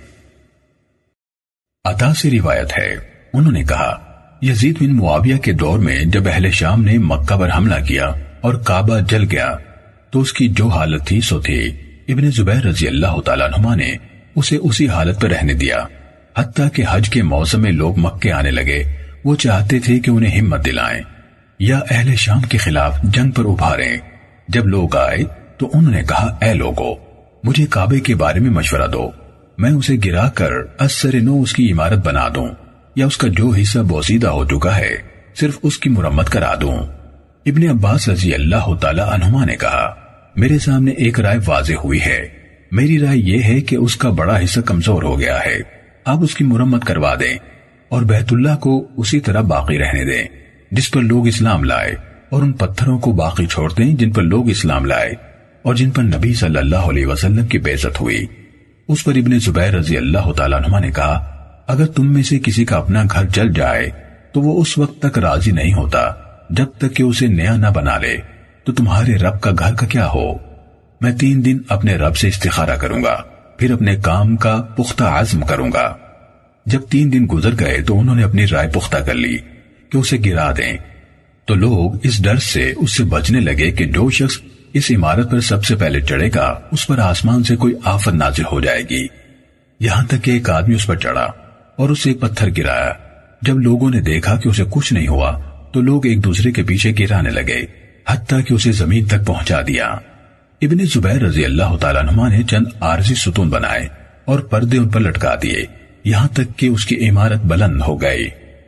عطا سے روایت ہے انہوں نے کہا یزید بن معاویہ کے دور میں جب اہل شام نے مکہ پر حملہ کیا اور کعبہ جل گیا تو اس کی جو حالت تھی سو تھی، ابن زبیر رضی اللہ تعالیٰ عنہ نے اسے اسی حالت پر رہنے دیا، حتیٰ کہ حج کے موسم میں لوگ مکے آنے لگے، وہ چاہتے تھے کہ انہیں ہمت دلائیں یا اہل شام کے خلاف جنگ پر ابھاریں۔ جب لوگ آئے تو انہوں نے کہا اے لوگو مجھے کعبے کے بارے میں مشورہ دو، میں اسے گرا کر اثر نو اس کی عمارت بنا دوں یا اس کا جو حصہ بوسیدہ ہو چکا ہے صرف اس کی مرمت کرا دوں۔ ابن عباس رضی اللہ تعالی عنہما نے کہا میرے سامنے ایک رائے واضح ہوئی ہے، میری رائے یہ ہے کہ اس کا بڑا حصہ کمزور ہو گیا ہے، آپ اس کی مرمت کروا دیں اور بیت اللہ کو اسی طرح باقی رہنے دیں جس پر لوگ اسلام لائے، اور ان پتھروں کو باقی چھوڑ دیں جن پر لوگ اسلام لائے اور جن پر نبی صلی اللہ علیہ وسلم کی بعثت ہوئی۔ اس پر ابن زبیر رضی اللہ تعالیٰ عنہ نے کہا اگر تم میں سے کسی کا اپنا گھر جل جائے تو وہ اس وقت تک راضی نہیں ہوتا جب تک کہ اسے نیا نہ بنا لے، تو تمہارے رب کا گھر کا کیا ہو؟ میں تین دن اپنے رب سے استخارہ کروں گا، پھر اپنے کام کا پختہ عزم کروں گا۔ جب تین دن گزر گئے تو انہوں نے اپنی رائے پختہ کر لی کہ اسے گرا دیں، تو لوگ اس ڈر سے اس سے بچنے لگے کہ جو شخص اس عمارت پر سب سے پہلے چڑھے گا اس پر آسمان سے کوئی آفت نازل ہو جائے گی، یہاں تک کہ ایک آدمی اس پر چڑھا اور اسے ایک پتھر گرایا۔ جب لوگوں نے دیکھا کہ اسے کچھ نہیں ہوا تو لوگ ایک دوسرے کے پیچھے گرانے لگے حتیٰ کہ اسے زمین تک پہنچا دیا۔ ابن زبیر رضی اللہ تعالیٰ عنہ نے چند عارضی ستون بنائے اور پردے ان پر لٹکا دیے یہاں تک کہ اس کی عمارت بلند ہو گئی۔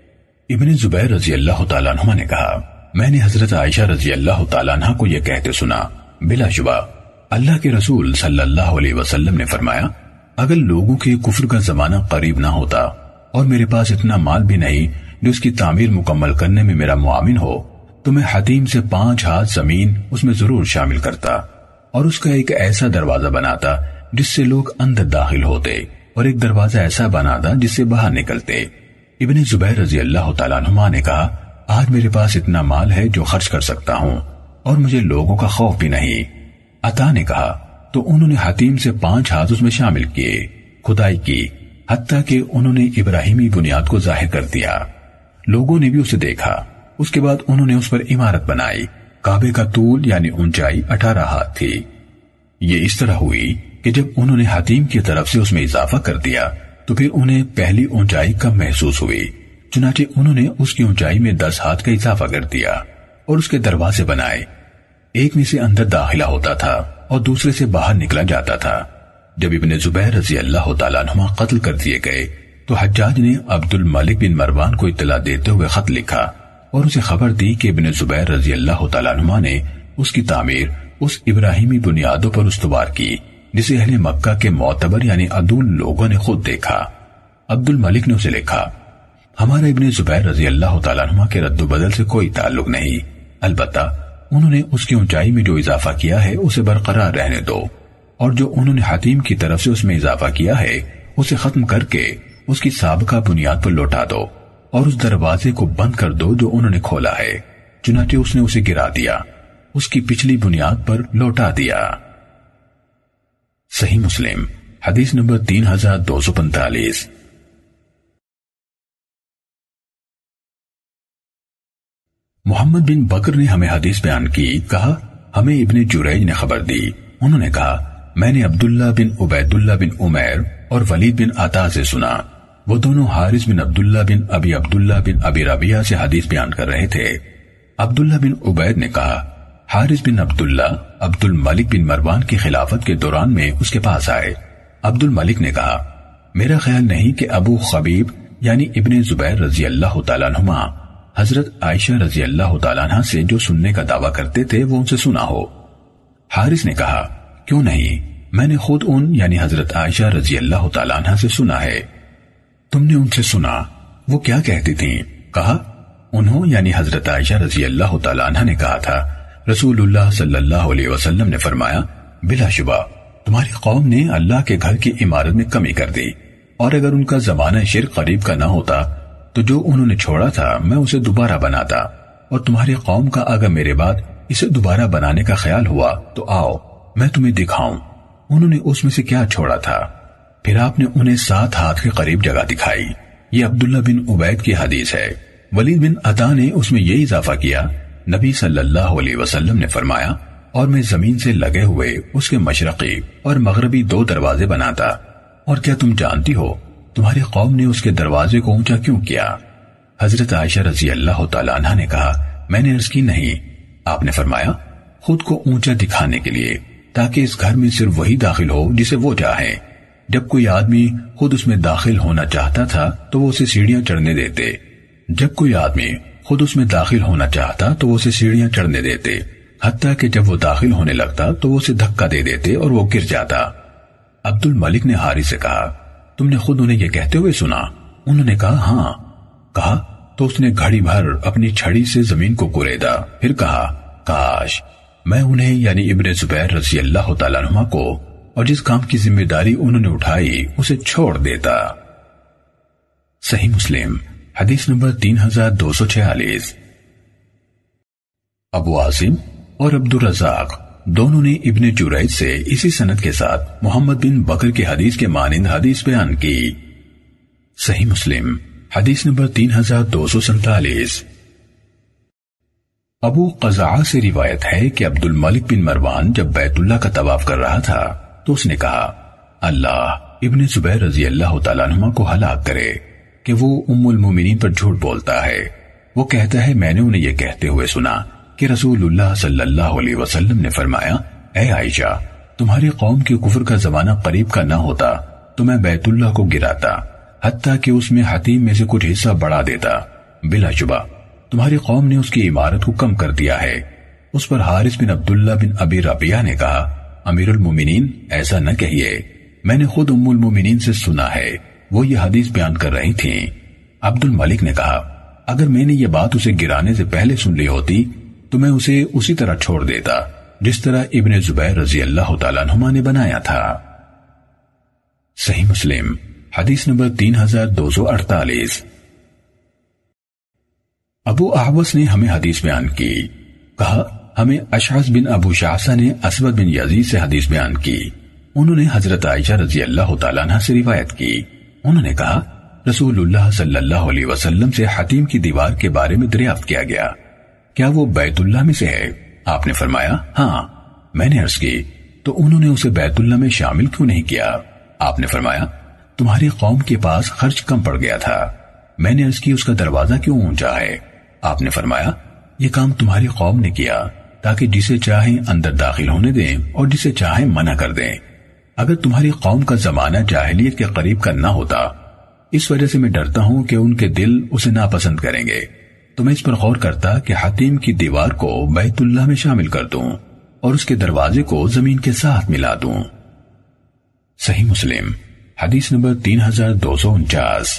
ابن زبیر رضی اللہ تعالیٰ عنہ نے کہا، میں نے حضرت عائشہ رضی اللہ تعالیٰ عنہ کو یہ کہتے سنا، بلا شبہ اللہ کے رسول صلی اللہ علیہ وسلم نے فرمایا، اگر لوگوں کے کفر کا زمانہ قریب نہ ہوتا اور میرے پاس اتنا مال بھی نہیں جو اس کی تعمیر مکمل کرنے میں میرا معاون ہو تو میں حتیم سے پانچ ہاتھ زمین اس میں ضرور شامل کرتا اور اس کا ایک ایسا دروازہ بناتا جس سے لوگ اندر داخل ہوتے اور ایک دروازہ ایسا بناتا جس سے باہر نکلتے۔ ابن زبیر رضی اللہ تعالیٰ عنہ نے کہا، آج میرے پاس اتنا مال ہے جو خرچ کر سکتا ہوں اور مجھے لوگوں کا خوف بھی نہیں۔ عطا نے کہا، تو انہوں نے حتیم سے پانچ ہاتھ اس میں شامل کیے، کھدائی کی حتیٰ کہ انہوں نے ابراہیمی بنیاد کو ظاہر کر دیا۔ لوگوں نے بھی اسے دیکھا، اس کے بعد انہوں نے اس پر عمارت بنائی۔ کعبے کا طول یعنی اونچائی اٹھارہ ہاتھ تھی۔ یہ اس طرح ہوئی کہ جب انہوں نے حتیم کی طرف سے اس میں اضافہ کر دیا تو پھر انہیں پہلی اونچائی کم محسوس ہوئی، چنانچہ انہوں نے اس کی اونچائی میں دس ہاتھ کا اضافہ کر دیا اور اس کے دروازے بنائے، ایک میں سے اندر داخلہ ہوتا تھا اور دوسرے سے باہر نکلا جاتا تھا۔ جب ابن زبیر رضی اللہ تعالیٰ عنہ قتل کر دیے گئے تو حجاج نے عبد الملک بن مروان کو اطلاع دیتے ہوئے خط لکھا اور اسے خبر دی کہ ابن زبیر رضی اللہ تعالیٰ عنہ نے اس کی تعمیر اس ابراہیمی بنیادوں پر استوار کی جسے اہل مکہ کے معتبر یعنی عدول لوگوں نے خود دیکھا۔ عبد الملک نے اسے لکھا، ہمارا ابن زبیر رضی اللہ تعالیٰ عنہ کے رد و بدل سے کوئی تعلق نہیں، البتہ انہوں نے اس کی اونچائی میں جو اضافہ کیا ہے اسے برقرار رہنے دو، اور جو انہوں نے حتیم کی طرف سے اس میں اضافہ کیا ہے اسے ختم کر کے اس کی سابقہ بنیاد پر لوٹا دو اور اس دروازے کو بند کر دو جو انہوں نے کھولا ہے۔ چنانچہ اس نے اسے گرا دیا، اس کی پچھلی بنیاد پر لوٹا دیا۔ صحیح مسلم حدیث نمبر تین ہزار دو سو پینتالیس۔ محمد بن بکر نے ہمیں حدیث بیان کی، کہا ہمیں ابن جریج نے خبر دی، انہوں نے کہا میں نے عبداللہ بن عبید اللہ بن عمیر اور ولید بن عطا سے سنا، وہ دونوں حارث بن عبداللہ بن ابی عبداللہ بن ابی ربیعہ سے حدیث بیان کر رہے تھے۔ عبداللہ بن عبید نے کہا حارث بن عبداللہ عبد الملک بن مروان کی خلافت کے دوران میں اس کے پاس آئے۔ عبد الملک نے کہا میرا خیال نہیں کہ ابو خبیب یعنی ابن زبیر رضی اللہ تعالیٰ عنہما حضرت عائشہ رضی اللہ تعالیٰ عنہ سے جو سننے کا دعویٰ کرتے تھے وہ ان سے سنا ہو۔ حارث نے کہا کیوں نہیں، میں نے خود ان یعنی حضرت عائشہ رضی اللہ تعالیٰ عنہ سے سنا ہے۔ تم نے ان سے سنا، وہ کیا کہتی تھیں؟ کہا انہوں یعنی حضرت عائشہ رضی اللہ تعالیٰ عنہ نے کہا تھا رسول اللہ صلی اللہ علیہ وسلم نے فرمایا، بلا شبہ تمہاری قوم نے اللہ کے گھر کی عمارت میں کمی کر دی، اور اگر ان کا زمانہ شرک قریب کا نہ ہوتا تو جو انہوں نے چھوڑا تھا میں اسے دوبارہ بناتا، اور تمہاری قوم کا اگر میرے بعد اسے دوبارہ بنانے کا خیال ہوا تو آؤ میں تمہیں دکھاؤں انہوں نے اس میں سے کیا چھوڑا تھا۔ پھر آپ نے انہیں سات ہاتھ کے قریب جگہ دکھائی۔ یہ عبداللہ بن عبید کی حدیث ہے۔ ولید بن عطا نے اس میں یہ اضافہ کیا، نبی صلی اللہ علیہ وسلم نے فرمایا اور میں زمین سے لگے ہوئے اس کے مشرقی اور مغربی دو دروازے بناتا، اور کیا تم جانتی ہو تمہاری قوم نے اس کے دروازے کو اونچا کیوں کیا؟ حضرت عائشہ رضی اللہ تعالیٰ عنہ نے کہا میں نے عرض کی نہیں۔ آپ نے فرمایا خود کو اونچا دکھانے کے لیے، تاکہ اس گھر میں صرف وہی داخل ہو جسے وہ چاہے۔ جب کوئی آدمی خود اس میں داخل ہونا چاہتا تھا تو وہ اسے سیڑھیاں چڑھنے دیتے، جب کوئی آدمی خود اس میں داخل ہونا چاہتا تو وہ اسے سیڑھیاں چڑھنے دیتے، حتیٰ کہ جب وہ داخل ہونے لگتا تو وہ اسے دھکا دے دیتے اور وہ گر جاتا۔ عبد الملک نے حارث سے کہا تم نے خود انہیں یہ کہتے ہوئے سنا؟ انہوں نے کہا ہاں۔ کہا تو اس نے گھڑی بھر اپنی چھڑی سے زمین کو کریدا، پھر کہا کاش میں انہیں یعنی ابن زبیر رضی اللہ تعالیٰ عنہ کو اور جس کام کی ذمہ داری انہوں نے اٹھائی اسے چھوڑ دیتا۔ صحیح مسلم حدیث نمبر تین ہزار دو سو چھیالیس۔ ابو عاصم اور عبد الرزاق دونوں نے ابن جریج سے اسی سند کے ساتھ محمد بن بکر کی حدیث کے مانند حدیث بیان کی۔ صحیح مسلم حدیث نمبر تین ہزار دو سو سینتالیس۔ ابو قزعہ سے روایت ہے کہ عبد الملک بن مروان جب بیت اللہ کا طواف کر رہا تھا تو اس نے کہا اللہ ابن زبیر رضی اللہ تعالیٰ عنہ کو ہلاک کرے کہ وہ ام المومنین پر جھوٹ بولتا ہے۔ وہ کہتا ہے میں نے انہیں یہ کہتے ہوئے سنا کہ رسول اللہ صلی اللہ علیہ وسلم نے فرمایا اے عائشہ تمہاری قوم کے کفر کا زمانہ قریب کا نہ ہوتا تو میں بیت اللہ کو گراتا حتیٰ کہ اس میں حتیم میں سے کچھ حصہ بڑھا دیتا۔ بلا شبہ تمہاری قوم نے اس کی عمارت کو کم کر دیا ہے۔ اس پر حارث بن عبداللہ بن ابی ربیعہ نے کہا امیر المومنین ایسا نہ کہیے، میں نے خود ام المومنین سے سنا ہے، وہ یہ حدیث بیان کر رہی تھیں۔ عبد الملک نے کہا اگر میں نے یہ بات اسے گرانے سے پہلے سن لی ہوتی تو میں اسے اسی طرح چھوڑ دیتا جس طرح ابن زبیر رضی اللہ تعالیٰ عنہما نے بنایا تھا۔ صحیح مسلم حدیث نمبر تین ہزار دو سو اڑتالیس۔ ابو احوص نے ہمیں حدیث بیان کی، کہا ہمیں اشعث بن ابو شعثہ نے اسود بن یزید سے حدیث بیان کی، انہوں نے حضرت عائشہ رضی اللہ تعالیٰ عنہ سے روایت کی، انہوں نے کہا رسول اللہ صلی اللہ علیہ وسلم سے حتیم کی دیوار کے بارے میں دریافت کیا گیا، کیا وہ بیت اللہ میں سے ہے؟ آپ نے فرمایا ہاں۔ میں نے عرض کی تو انہوں نے اسے بیت اللہ میں شامل کیوں نہیں کیا؟ آپ نے فرمایا تمہاری قوم کے پاس خرچ کم پڑ گیا تھا۔ میں نے عرض کی اس کا دروازہ کیوں اونچا ہے؟ آپ نے فرمایا یہ کام تمہاری قوم نے کیا تاکہ جسے چاہیں اندر داخل ہونے دیں اور جسے چاہیں منع کر دیں۔ اگر تمہاری قوم کا زمانہ جاہلیت کے قریب کا نہ ہوتا، اس وجہ سے میں ڈرتا ہوں کہ ان کے دل اسے ناپسند کریں گے، تو میں اس پر غور کرتا کہ حتیم کی دیوار کو بیت اللہ میں شامل کر دوں اور اس کے دروازے کو زمین کے ساتھ ملا دوں۔ صحیح مسلم حدیث نمبر تین ہزار دو سو انچاس۔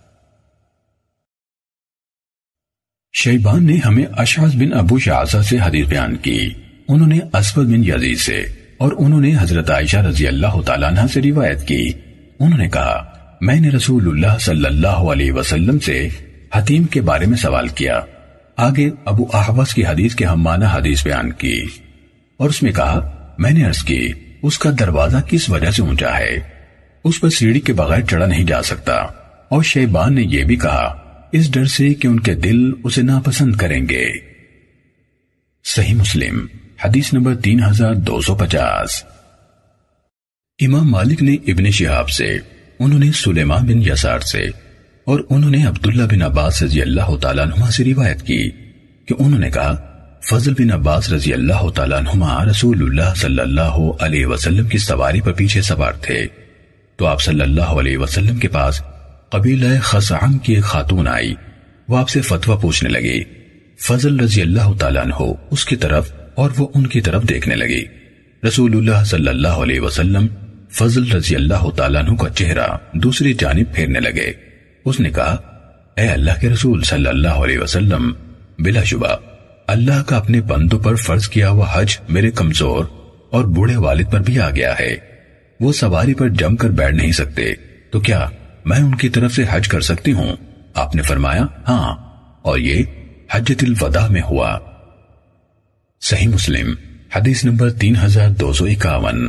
شیبان نے ہمیں اشعث بن ابو شعثہ سے حدیث بیان کی، انہوں نے اسود بن یزید سے اور انہوں نے حضرت عائشہ رضی اللہ تعالیٰ عنہ سے روایت کی، انہوں نے کہا میں نے رسول اللہ صلی اللہ علیہ وسلم سے حتیم کے بارے میں سوال کیا۔ آگے ابو احوص کی حدیث کے ہم معنی حدیث بیان کی اور اس میں کہا میں نے عرض کی اس کا دروازہ کس وجہ سے اونچا ہے، اس پر سیڑھی کے بغیر چڑھا نہیں جا سکتا، اور شیبان نے یہ بھی کہا اس ڈر سے کہ ان کے دل اسے ناپسند کریں گے۔ صحیح مسلم حدیث نمبر تین ہزار دو سو پچاس۔ امام مالک نے ابن شہاب سے، انہوں نے سلیمان بن یسار سے اور انہوں نے عبداللہ بن عباس رضی اللہ تعالیٰ عنہما سے روایت کی کہ انہوں نے کہا فضل بن عباس رضی اللہ تعالیٰ عنہما رسول اللہ صلی اللہ علیہ وسلم کی سواری پر پیچھے سوار تھے، تو آپ صلی اللہ علیہ وسلم کے پاس قبیلہ خزعم کی ایک خاتون آئی، وہ آپ سے فتویٰ پوچھنے لگی۔ فضل رضی اللہ تعالیٰ عنہ اس کی طرف اور وہ ان کی طرف دیکھنے لگی۔ رسول اللہ صلی اللہ علیہ وسلم فضل رضی اللہ تعالیٰ عنہ کا چہرہ دوسری جانب پھیرنے لگے۔ اس نے کہا اے اللہ کے رسول صلی اللہ علیہ وسلم، بلا شبہ اللہ کا اپنے بندوں پر فرض کیا ہوا حج میرے کمزور اور بوڑھے والد پر بھی آ گیا ہے، وہ سواری پر جم کر بیٹھ نہیں سکتے، تو کیا میں ان کی طرف سے حج کر سکتی ہوں؟ آپ نے فرمایا ہاں، اور یہ حجۃ الوداع میں ہوا۔ صحیح مسلم حدیث نمبر تین ہزار دو سو اکاون۔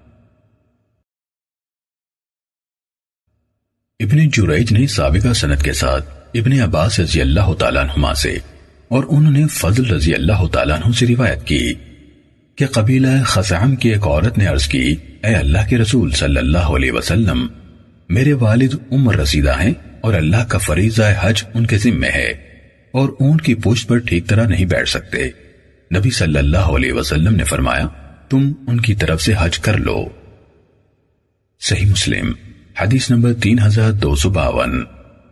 ابن جریج نے سابقہ سند کے ساتھ ابن عباس رضی اللہ تعالیٰ عنہما سے اور انہوں نے فضل رضی اللہ تعالیٰ عنہ سے روایت کی کہ قبیلہ خزعم کی ایک عورت نے عرض کی اے اللہ کے رسول صلی اللہ علیہ وسلم، میرے والد عمر رسیدہ ہیں اور اللہ کا فریضہ حج ان کے ذمہ ہے اور اونٹ کی پشت پر ٹھیک طرح نہیں بیٹھ سکتے۔ نبی صلی اللہ علیہ وسلم نے فرمایا تم ان کی طرف سے حج کر لو۔ صحیح مسلم حدیث نمبر تین ہزار دو سو باون۔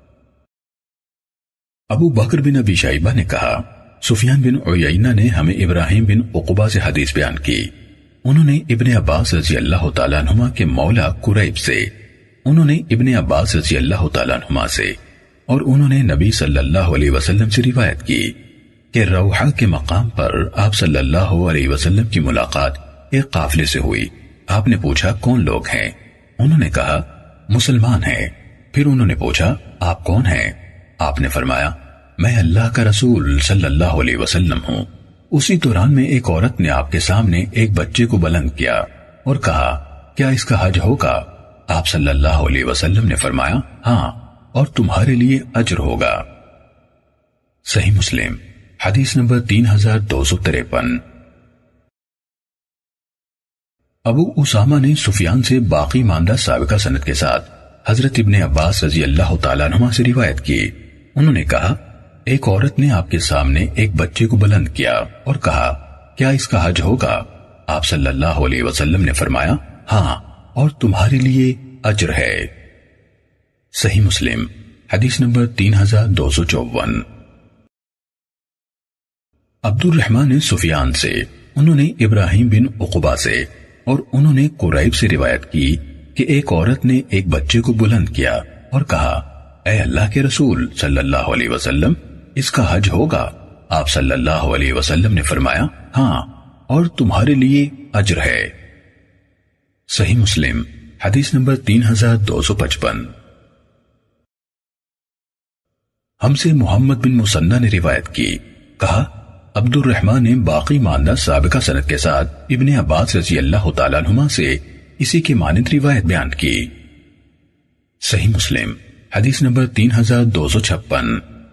ابو بکر بن ابی شیبہ نے کہا سفیان بن عیینہ نے ہمیں ابراہیم بن عقبہ سے حدیث بیان کی، انہوں نے ابن عباس رضی اللہ تعالیٰ عنہما کے مولا قریب سے، انہوں نے ابن عباس رضی اللہ تعالیٰ عنہما سے اور انہوں نے نبی صلی اللہ علیہ وسلم سے روایت کی کہ روحہ کے مقام پر آپ صلی اللہ علیہ وسلم کی ملاقات ایک قافلے سے ہوئی۔ آپ نے پوچھا کون لوگ ہیں؟ انہوں نے کہا مسلمان ہیں۔ پھر انہوں نے پوچھا آپ کون ہیں؟ آپ نے فرمایا میں اللہ کا رسول صلی اللہ علیہ وسلم ہوں۔ اسی دوران میں ایک عورت نے آپ کے سامنے ایک بچے کو بلند کیا اور کہا کیا اس کا حج ہوگا؟ آپ صلی اللہ علیہ وسلم نے فرمایا ہاں۔ اور تمہارے لیے اجر ہوگا۔ صحیح مسلم حدیث نمبر تین ہزار دو سو تریپن۔ ابو اسامہ نے سفیان سے باقی ماندہ سابقہ سند کے ساتھ حضرت ابن عباس رضی اللہ تعالیٰ عنہما سے روایت کی۔ انہوں نے کہا ایک عورت نے آپ کے سامنے ایک بچے کو بلند کیا اور کہا کیا اس کا حج ہوگا؟ آپ صلی اللہ علیہ وسلم نے فرمایا ہاں اور تمہارے لیے اجر ہے۔ صحیح مسلم حدیث نمبر تین ہزار دو سو چوون۔ عبد الرحمن نے سفیان سے، انہوں نے ابراہیم بن عقبہ سے اور انہوں نے قریب سے روایت کی کہ ایک عورت نے ایک بچے کو بلند کیا اور کہا اے اللہ کے رسول صلی اللہ علیہ وسلم اس کا حج ہوگا؟ آپ صلی اللہ علیہ وسلم نے فرمایا ہاں اور تمہارے لیے اجر ہے۔ صحیح مسلم حدیث نمبر تین ہزار دو سو پچپن۔ ہم سے محمد بن مسنہ نے روایت کی، کہا عبد الرحمن نے باقی ماندہ سابقہ سند کے ساتھ ابن عباس رضی اللہ تعالیٰ عنہما سے اسی کے مانند روایت بیان کی۔ صحیح مسلم حدیث نمبر تین ہزار دو سو چھپن۔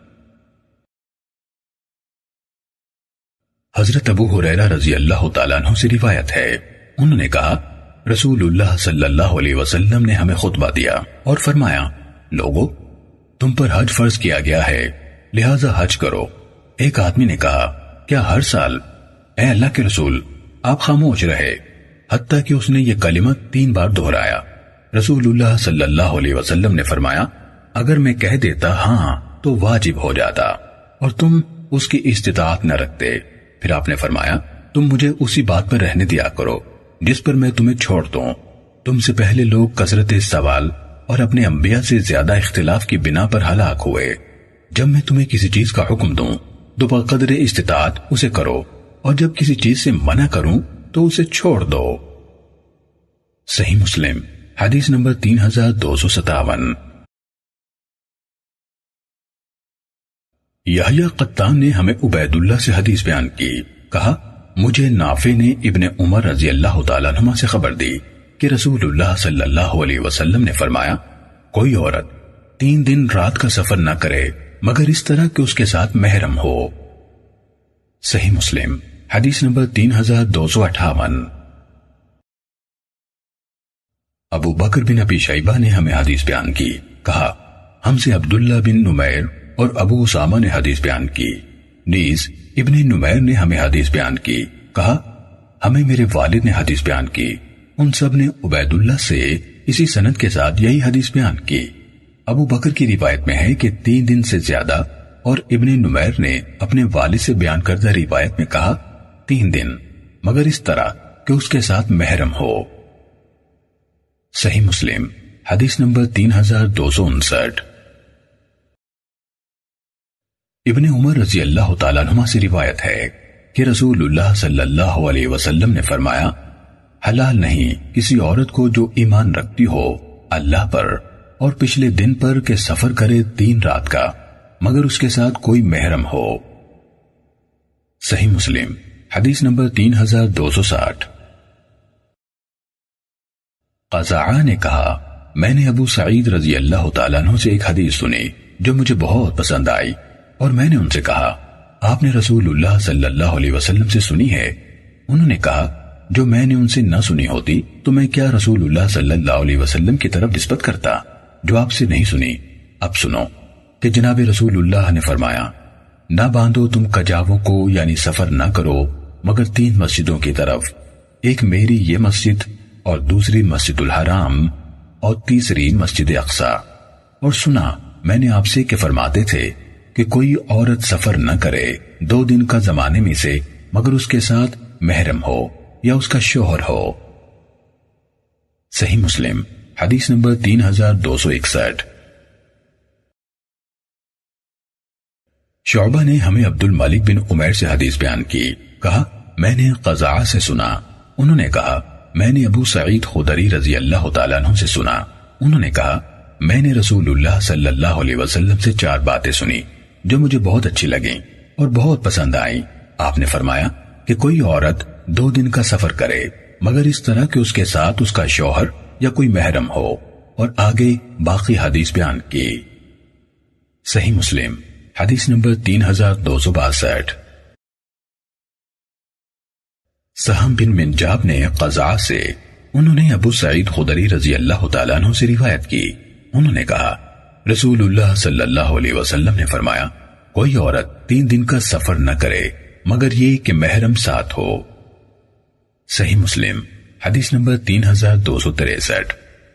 حضرت ابو ہریرہ رضی اللہ تعالیٰ عنہ سے روایت ہے، انہوں نے کہا رسول اللہ صلی اللہ علیہ وسلم نے ہمیں خطبہ دیا اور فرمایا لوگو تم پر حج فرض کیا گیا ہے لہذا حج کرو۔ ایک آدمی نے کہا کیا ہر سال؟ اے اللہ کے رسول آپ خاموش رہے حتیٰ کہ اس نے یہ کلمہ تین بار دہرایا۔ رسول اللہ صلی اللہ علیہ وسلم نے فرمایا اگر میں کہہ دیتا ہاں تو واجب ہو جاتا اور تم اس کی استطاعت نہ رکھتے۔ پھر آپ نے فرمایا تم مجھے اسی بات پر رہنے دیا کرو جس پر میں تمہیں چھوڑ دوں۔ تم سے پہلے لوگ کثرت سوال اور اپنے انبیاء سے زیادہ اختلاف کی بنا پر ہلاک ہوئے۔ جب میں تمہیں کسی چیز کا حکم دوں تو بقدر استطاعت اسے کرو اور جب کسی چیز سے منع کروں تو اسے چھوڑ دو۔ صحیح مسلم حدیث نمبر تین ہزار دو سو ستاون۔ یحییٰ قطان نے ہمیں عبید اللہ سے حدیث بیان کی، کہا مجھے نافع نے ابن عمر رضی اللہ تعالیٰ عنہما سے خبر دی کہ رسول اللہ صلی اللہ علیہ وسلم نے فرمایا کوئی عورت تین دن رات کا سفر نہ کرے مگر اس طرح کہ اس کے ساتھ محرم ہو۔ صحیح مسلم حدیث نمبر تین ہزار دو سو اٹھاون۔ ابو بکر بن ابی شیبہ نے ہمیں حدیث بیان کی، کہا ہم سے عبداللہ بن نمیر اور ابو اسامہ نے حدیث بیان کی، نیز ابن نمیر نے ہمیں حدیث بیان کی، کہا ہمیں میرے والد نے حدیث بیان کی۔ ان سب نے عبید اللہ سے اسی سند کے ساتھ یہی حدیث بیان کی۔ ابو بکر کی روایت میں ہے کہ تین دن سے زیادہ اور ابن نمیر نے اپنے والد سے بیان کردہ روایت میں کہا تین دن مگر اس طرح کہ اس کے ساتھ محرم ہو۔ صحیح مسلم حدیث نمبر تین ہزار دو سو انسٹھ۔ ابن عمر رضی اللہ تعالیٰ عنہما سے روایت ہے کہ رسول اللہ صلی اللہ علیہ وسلم نے فرمایا حلال نہیں کسی عورت کو جو ایمان رکھتی ہو اللہ پر اور پچھلے دن پر کہ سفر کرے تین رات کا مگر اس کے ساتھ کوئی محرم ہو۔ صحیح مسلم حدیث نمبر تین ہزار دو سو ساٹھ۔ قزاعہ نے کہا میں نے ابو سعید رضی اللہ تعالیٰ عنہ سے ایک حدیث سنی جو مجھے بہت پسند آئی اور میں نے ان سے کہا آپ نے رسول اللہ صلی اللہ علیہ وسلم سے سنی ہے؟ انہوں نے کہا جو میں نے ان سے نہ سنی ہوتی تو میں کیا رسول اللہ صلی اللہ علیہ وسلم کی طرف نسبت کرتا جو آپ سے نہیں سنی۔ اب سنو کہ جناب رسول اللہ نے فرمایا نہ باندھو تم کجاووں کو یعنی سفر نہ کرو مگر تین مسجدوں کی طرف، ایک میری یہ مسجد اور دوسری مسجد الحرام اور تیسری مسجد اقصی۔ اور سنا میں نے آپ سے کہ فرماتے تھے کہ کوئی عورت سفر نہ کرے دو دن کا زمانے میں سے مگر اس کے ساتھ محرم ہو یا اس کا شوہر ہو۔ صحیح مسلم حدیث نمبر تین ہزار دو سو اکسٹھ۔ شعبہ نے ہمیں عبد الملک بن عمیر سے حدیث بیان کی، کہا میں نے قزاعہ سے سنا، انہوں نے کہا میں نے ابو سعید خدری رضی اللہ تعالیٰ عنہ سے سنا، انہوں نے کہا میں نے رسول اللہ صلی اللہ علیہ وسلم سے چار باتیں سنی جو مجھے بہت اچھی لگیں اور بہت پسند آئیں۔ آپ نے فرمایا کہ کوئی عورت دو دن کا سفر کرے مگر اس طرح کہ اس کے ساتھ اس کا شوہر یا کوئی محرم ہو، اور آگے باقی حدیث بیان کی۔ صحیح مسلم حدیث نمبر تین ہزار دو سو باسٹھ۔ سہم بن منجاب نے قزعہ سے، انہوں نے ابو سعید خدری رضی اللہ تعالیٰ عنہ سے روایت کی، انہوں نے کہا رسول اللہ صلی اللہ علیہ وسلم نے فرمایا کوئی عورت تین دن کا سفر نہ کرے مگر یہ کہ محرم ساتھ ہو۔ صحیح مسلم حدیث نمبر تین ہزار دو سو تریسٹھ۔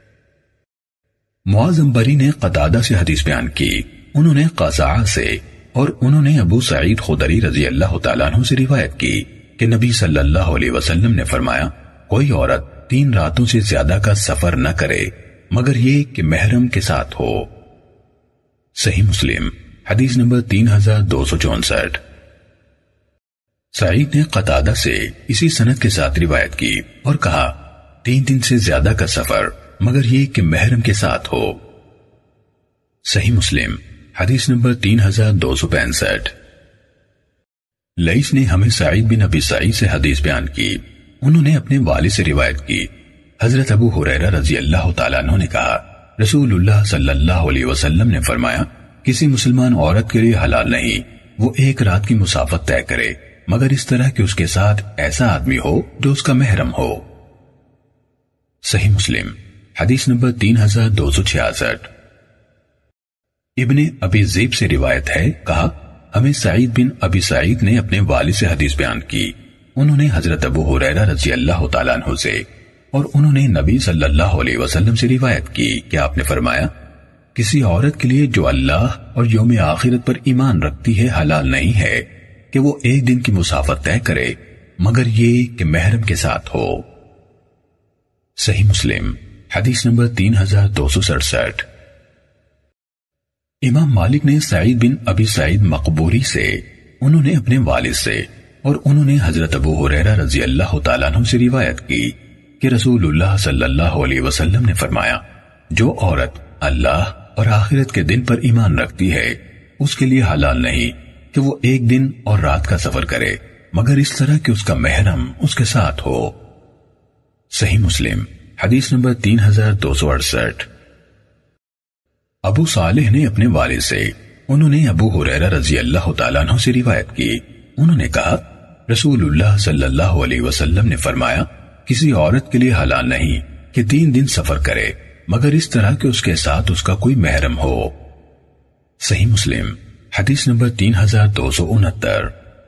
معاذ عنبری نے قتادہ سے حدیث بیان کی، انہوں نے قزعہ سے اور انہوں نے ابو سعید خدری رضی اللہ تعالیٰ عنہ سے روایت کی کہ نبی صلی اللہ علیہ وسلم نے فرمایا کوئی عورت تین راتوں سے زیادہ کا سفر نہ کرے مگر یہ کہ محرم کے ساتھ ہو۔ صحیح مسلم حدیث نمبر تین ہزار دو سو چونسٹھ۔ سعید نے قتادہ سے اسی سند کے ساتھ روایت کی اور کہا تین دن سے زیادہ کا سفر مگر یہ کہ محرم کے ساتھ ہو۔ صحیح مسلم حدیث نمبر تین ہزار دو سو پینسٹھ۔ لیث نے ہمیں سعید بن ابی سعید سے حدیث بیان کی، انہوں نے اپنے والد سے روایت کی، حضرت ابو ہریرہ رضی اللہ تعالیٰ عنہ نے کہا رسول اللہ صلی اللہ علیہ وسلم نے فرمایا کسی مسلمان عورت کے لیے حلال نہیں وہ ایک رات کی مسافت طے کرے مگر اس طرح کہ اس کے ساتھ ایسا آدمی ہو جو اس کا محرم ہو۔ صحیح مسلم حدیث نمبر تین ہزار دو سو چھیاسٹھ۔ ابن ابی ذئب سے روایت ہے، کہا ہمیں سعید بن ابی سعید نے اپنے والد سے حدیث بیان کی، انہوں نے حضرت ابو ہریرہ رضی اللہ تعالیٰ عنہ سے اور انہوں نے نبی صلی اللہ علیہ وسلم سے روایت کی کہ آپ نے فرمایا کسی عورت کے لیے جو اللہ اور یوم آخرت پر ایمان رکھتی ہے حلال نہیں ہے کہ وہ ایک دن کی مسافت طے کرے مگر یہ کہ محرم کے ساتھ ہو۔ صحیح مسلم حدیث نمبر تین ہزار دو سو سڑسٹھ۔ امام مالک نے سعید بن ابی سعید مقبوری سے، انہوں نے اپنے والد سے اور انہوں نے حضرت ابو ہریرہ رضی اللہ تعالیٰ عنہ سے روایت کی کہ رسول اللہ صلی اللہ علیہ وسلم نے فرمایا جو عورت اللہ اور آخرت کے دن پر ایمان رکھتی ہے اس کے لیے حلال نہیں کہ وہ ایک دن اور رات کا سفر کرے مگر اس طرح کہ اس کا محرم اس کے ساتھ ہو۔ صحیح مسلم حدیث نمبر تین ہزار دو سو اڑسٹھ۔ ابو صالح نے اپنے والد سے، انہوں نے ابو ہریرہ رضی اللہ تعالیٰ عنہ سے روایت کی، انہوں نے کہا رسول اللہ صلی اللہ علیہ وسلم نے فرمایا کسی عورت کے لیے حلال نہیں کہ تین دن سفر کرے مگر اس طرح کہ اس کے ساتھ اس کا کوئی محرم ہو۔ صحیح مسلم حدیث نمبر تین ہزار دو سو انہتر۔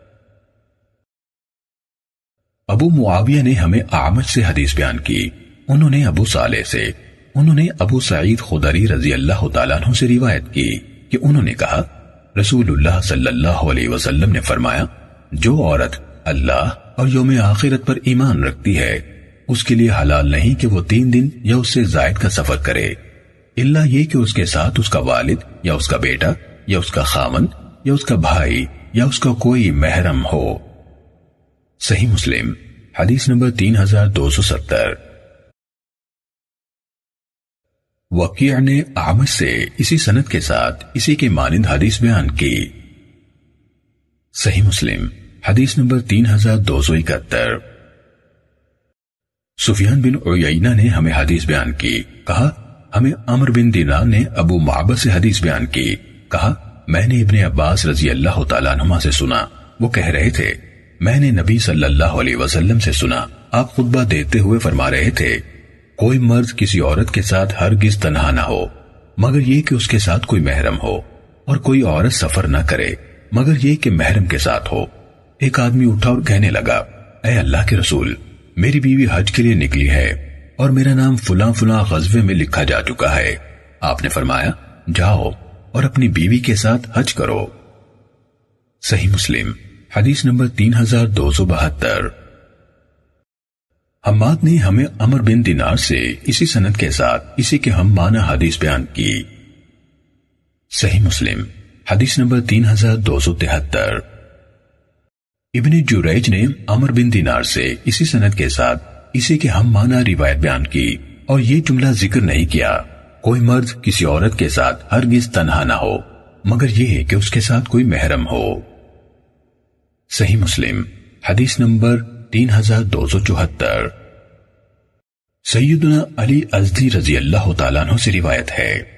ابو معاویہ نے ہمیں اعمش سے حدیث بیان کی، انہوں نے ابو صالح سے، انہوں نے ابو سعید خدری رضی اللہ تعالیٰ عنہ سے روایت کی کہ انہوں نے کہا رسول اللہ صلی اللہ علیہ وسلم نے فرمایا جو عورت اللہ اور یوم آخرت پر ایمان رکھتی ہے اس کے لیے حلال نہیں کہ وہ تین دن یا اس سے زائد کا سفر کرے الا یہ کہ اس کے ساتھ اس کا والد یا اس کا بیٹا یا اس کا خامن یا اس کا بھائی یا اس کا کوئی محرم ہو۔ صحیح مسلم حدیث نمبر تین ہزار دو سو ستر۔ وکیع نے اعمش سے اسی سند کے ساتھ اسی کے مانند حدیث بیان کی۔ صحیح مسلم حدیث نمبر تین ہزار دو سو اکہتر۔ سفیان بن عیینہ نے ہمیں حدیث بیان کی، کہا ہمیں عمر بن دینار نے ابو معبد سے حدیث بیان کی، کہا میں نے ابن عباس رضی اللہ تعالیٰ عنہما سے سنا، وہ کہہ رہے تھے میں نے نبی صلی اللہ علیہ وسلم سے سنا آپ خطبہ دیتے ہوئے فرما رہے تھے کوئی مرد کسی عورت کے ساتھ ہرگز تنہا نہ ہو مگر یہ کہ اس کے ساتھ کوئی محرم ہو اور کوئی عورت سفر نہ کرے مگر یہ کہ محرم کے ساتھ ہو۔ ایک آدمی اٹھا اور کہنے لگا اے اللہ کے رسول میری بیوی حج کے لیے نکلی ہے اور میرا نام فلاں فلاں غزوے میں لکھا جا چکا ہے، آپ نے فرمایا جاؤ اور اپنی بیوی کے ساتھ حج کرو۔ صحیح مسلم حدیث نمبر تین ہزار دو سو بہتر۔ حماد نے ہمیں عمر بن دینار سے اسی سند کے ساتھ اسی کے ہم معنی حدیث بیان کی۔ صحیح مسلم حدیث نمبر تین ہزار دو سو تہتر۔ ابن جریج نے عمر بن دینار سے اسی سند کے ساتھ اسی کے ہم معنی روایت بیان کی اور یہ جملہ ذکر نہیں کیا کوئی مرد کسی عورت کے ساتھ ہرگز تنہا نہ ہو مگر یہ کہ اس کے ساتھ کوئی محرم ہو۔ صحیح مسلم حدیث نمبر تین ہزار دو سو چوہتر۔ سیدنا علی ازدی رضی اللہ تعالیٰ عنہ سے روایت ہے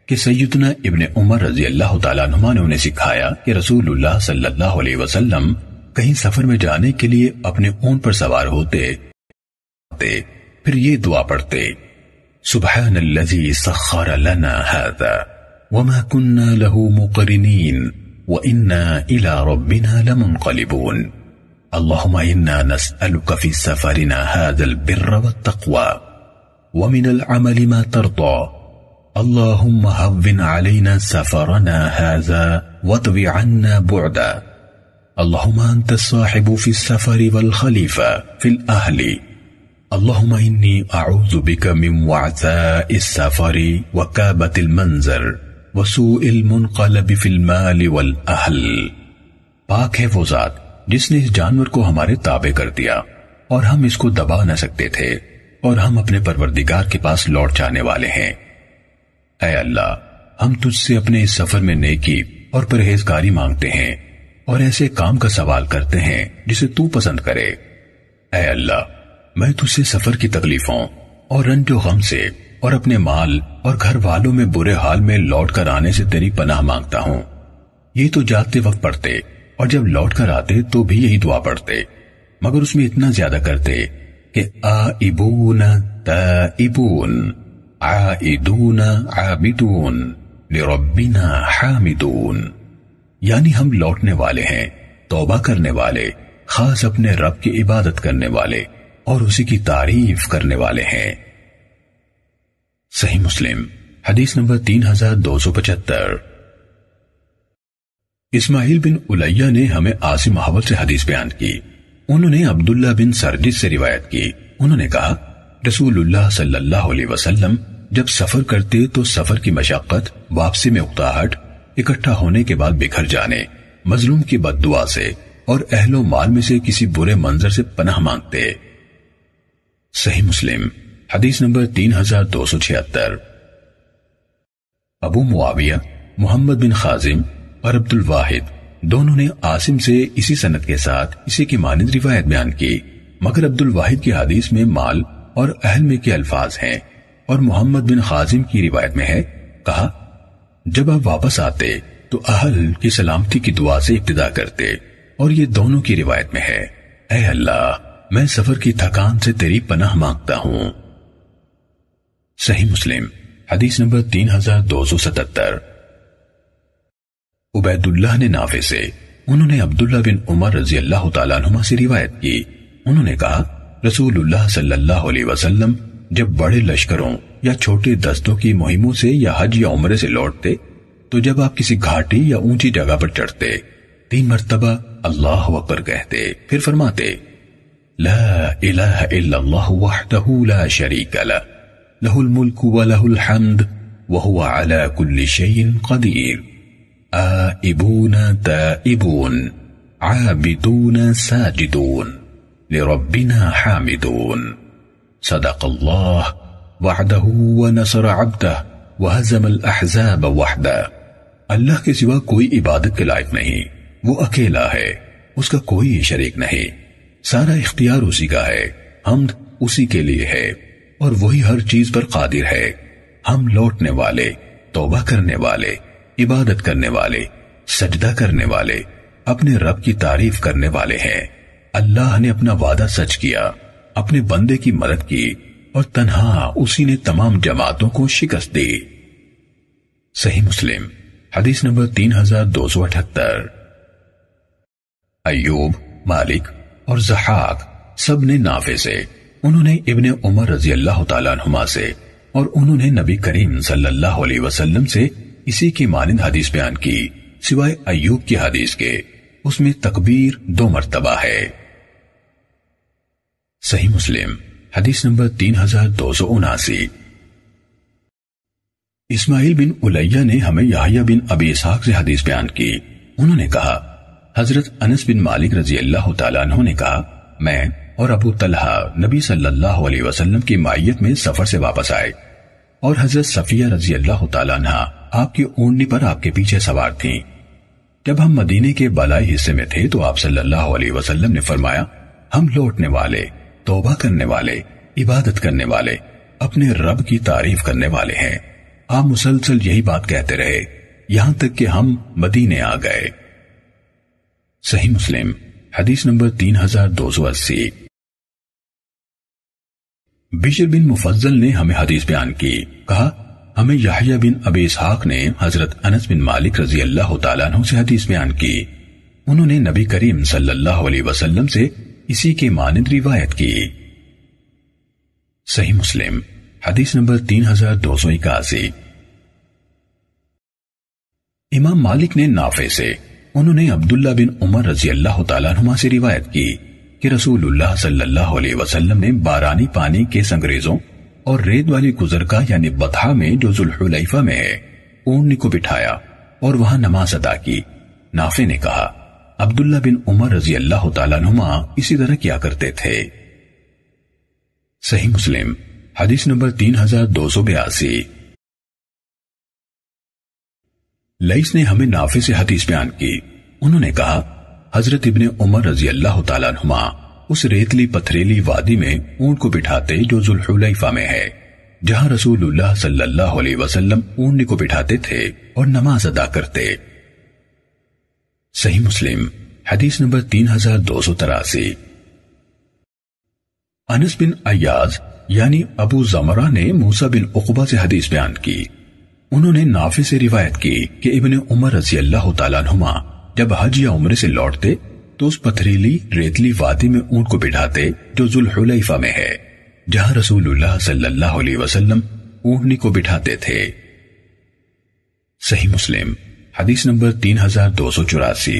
کہ سیدنا ابن عمر رضی اللہ تعالیٰ عنہما نے انہیں سکھایا کہ رسول اللہ صلی اللہ علیہ وسلم کہیں سفر میں جانے کے لیے اپنے اونٹ پر سوار ہوتے پھر یہ دعا پڑھتے: سبحان الذی سخر لنا هذا وما كنا له مقرنین وإنا إلى ربنا لمنقلبون اللهم إنا نسألك في سفرنا هذا البر والتقوى ومن العمل ما ترضى اللهم هون علينا سفرنا هذا واطو عنا بعدا اللهم أنت الصاحب في السفر والخليفة في الأهل اللهم إني أعوذ بك من وعثاء السفر وكابة المنظر وسوء المنقلب في المال والأهل۔ پاک ہے وہ ذات جس نے اس جانور کو ہمارے تابع کر دیا اور ہم اس کو دبا نہ سکتے تھے اور ہم اپنے پروردگار کے پاس لوٹ جانے والے ہیں۔ اے اللہ، ہم تجھ سے اپنے اس سفر میں نیکی اور پرہیزگاری مانگتے ہیں اور ایسے کام کا سوال کرتے ہیں جسے تو پسند کرے۔ اے اللہ، میں تجھ سے سفر کی تکلیفوں اور رنج و غم سے اور اپنے مال اور گھر والوں میں برے حال میں لوٹ کر آنے سے تیری پناہ مانگتا ہوں۔ یہ تو جاتے وقت پڑھتے اور جب لوٹ کر آتے تو بھی یہی دعا پڑھتے، مگر اس میں اتنا زیادہ کرتے کہ آئبون تائبون عائدون عابدون لربنا حامدون، یعنی ہم لوٹنے والے ہیں، توبہ کرنے والے، خاص اپنے رب کی عبادت کرنے والے اور اسی کی تعریف کرنے والے ہیں۔ صحیح مسلم حدیث نمبر تین ہزار دو سو پچہتر۔ اسماعیل بن الیہ نے ہمیں عاصم حول سے حدیث بیان کی، انہوں نے عبداللہ بن سرجس سے روایت کی، انہوں نے کہا رسول اللہ صلی اللہ علیہ وسلم جب سفر کرتے تو سفر کی مشقت، واپسی میں اکتاہٹ، اکٹھا ہونے کے بعد بکھر جانے، مظلوم کی بد دعا سے اور اہل و مال میں سے کسی برے منظر سے پناہ مانگتے۔ صحیح مسلم حدیث نمبر تین ہزار دو سو چھہتر۔ ابو معاویہ محمد بن خازم اور عبد الواحد دونوں نے عاصم سے اسی سند کے ساتھ اسی کی مانند روایت بیان کی، مگر عبد الواحد کی حدیث میں مال اور اہل میں کے الفاظ ہیں اور محمد بن خازم کی روایت میں ہے، کہا جب آپ واپس آتے تو اہل کی سلامتی کی دعا سے ابتدا کرتے، اور یہ دونوں کی روایت میں ہے، اے اللہ میں سفر کی تھکان سے تیری پناہ مانگتا ہوں۔ صحیح مسلم حدیث نمبر تین ہزار دو سو ستتر۔ عبید اللہ نے نافع سے، انہوں نے عبداللہ بن عمر رضی اللہ تعالیٰ عنہما سے روایت کی، انہوں نے کہا رسول اللہ صلی اللہ علیہ وسلم جب بڑے لشکروں یا چھوٹے دستوں کی مہموں سے یا حج یا عمرے سے لوٹتے تو جب آپ کسی گھاٹی یا اونچی جگہ پر چڑھتے تین مرتبہ اللہ اکبر کہتے، پھر فرماتے لا الہ الا اللہ وحدہ لا شریک لہ لہ الملک ولہ الحمد وہو علی کل شیء قدیر آئبون تائبون عابدون ساجدون لربنا حامدون صدق اللہ وعدہ ونصر عبدہ وہزم الاحزاب وحدہ۔ اللہ کے سوا کوئی عبادت کے لائق نہیں، وہ اکیلا ہے، اس کا کوئی شریک نہیں، سارا اختیار اسی کا ہے، حمد اسی کے لیے ہے اور وہی ہر چیز پر قادر ہے۔ ہم لوٹنے والے، توبہ کرنے والے، عبادت کرنے والے، سجدہ کرنے والے، اپنے رب کی تعریف کرنے والے ہیں۔ اللہ نے اپنا وعدہ سچ کیا، اپنے بندے کی مدد کی اور تنہا اسی نے تمام جماعتوں کو شکست دی۔ صحیح مسلم حدیث نمبر تین ہزار دو سو اٹھتر۔ ایوب، مالک اور ضحاک سب نے نافع سے، انہوں نے ابن عمر رضی اللہ تعالیٰ عنہما سے اور انہوں نے نبی کریم صلی اللہ علیہ وسلم سے اسی کی مانند حدیث بیان کی، سوائے ایوب کی حدیث کے، اس میں تکبیر دو مرتبہ ہے۔ صحیح مسلم حدیث نمبر تین ہزار دو سو اناسی۔ اسماعیل بن الیہ نے ہمیں یحییٰ بن ابی اسحاق سے حدیث بیان کی، انہوں نے کہا حضرت انس بن مالک رضی اللہ تعالیٰ عنہ نے کہا میں اور ابو طلحہ نبی صلی اللہ علیہ وسلم کی معیت میں سفر سے واپس آئے اور حضرت صفیہ رضی اللہ تعالیٰ عنہ آپ کی اونٹنی پر آپ کے پیچھے سوار تھیں۔ جب ہم مدینے کے بالائی حصے میں تھے تو آپ صلی اللہ علیہ وسلم نے فرمایا ہم لوٹنے والے، توبہ کرنے والے، عبادت کرنے والے، اپنے رب کی تعریف کرنے والے ہیں، آپ مسلسل یہی بات کہتے رہے یہاں تک کہ ہم مدینے آ گئے۔ صحیح مسلم حدیث نمبر تین ہزار دو سو اسی۔ بشر بن مفضل نے ہمیں حدیث بیان کی، کہا ہمیں یحییٰ بن ابی اسحاق نے حضرت انس بن مالک رضی اللہ تعالیٰ عنہ سے حدیث بیان کی، انہوں نے نبی کریم صلی اللہ علیہ وسلم سے اسی کے مانند روایت کی۔ صحیح مسلم حدیث نمبر تین ہزار دو سو اکاسی۔ امام مالک نے نافع سے، انہوں نے عبداللہ بن عمر رضی اللہ تعالیٰ عنہ سے روایت کی کہ رسول اللہ صلی اللہ علیہ وسلم نے بارانی پانی کے سنگریزوں اور ریت والی گزرگاہ یعنی بطحا میں جو ذوالحلیفہ میں ہے اونٹنی کو بٹھایا اور وہاں نماز ادا کی۔ نافع نے کہا عبداللہ بن عمر رضی اللہ تعالیٰ عنہما اسی طرح کیا کرتے تھے۔ صحیح مسلم حدیث نمبر تین ہزار دو سو بیاسی۔ لیث نے ہمیں نافع سے حدیث بیان کی، انہوں نے کہا حضرت ابن عمر رضی اللہ تعالیٰ عنہما اس ریتلی پتھریلی وادی میں اونٹ کو بٹھاتے جو ذوالحلیفہ میں ہے، جہاں رسول اللہ صلی اللہ علیہ وسلم اونٹنی کو بٹھاتے تھے اور نماز ادا کرتے۔ صحیح مسلم حدیث نمبر تین ہزار دو سو تراسی۔ انس بن ایاز یعنی ابو زمرہ نے موسیٰ بن عقبہ سے حدیث بیان کی، انہوں نے نافع سے روایت کی کہ ابن عمر رضی اللہ تعالیٰ عنہما جب حج یا عمرے سے لوٹتے تو اس پتھریلی ریتلی وادی میں اونٹ کو بٹھاتے جو ذوالحلیفہ میں ہے، جہاں رسول اللہ صلی اللہ علیہ وسلم اونٹنی کو بٹھاتے تھے۔ صحیح مسلم حدیث نمبر تین ہزار دو سو چوراسی۔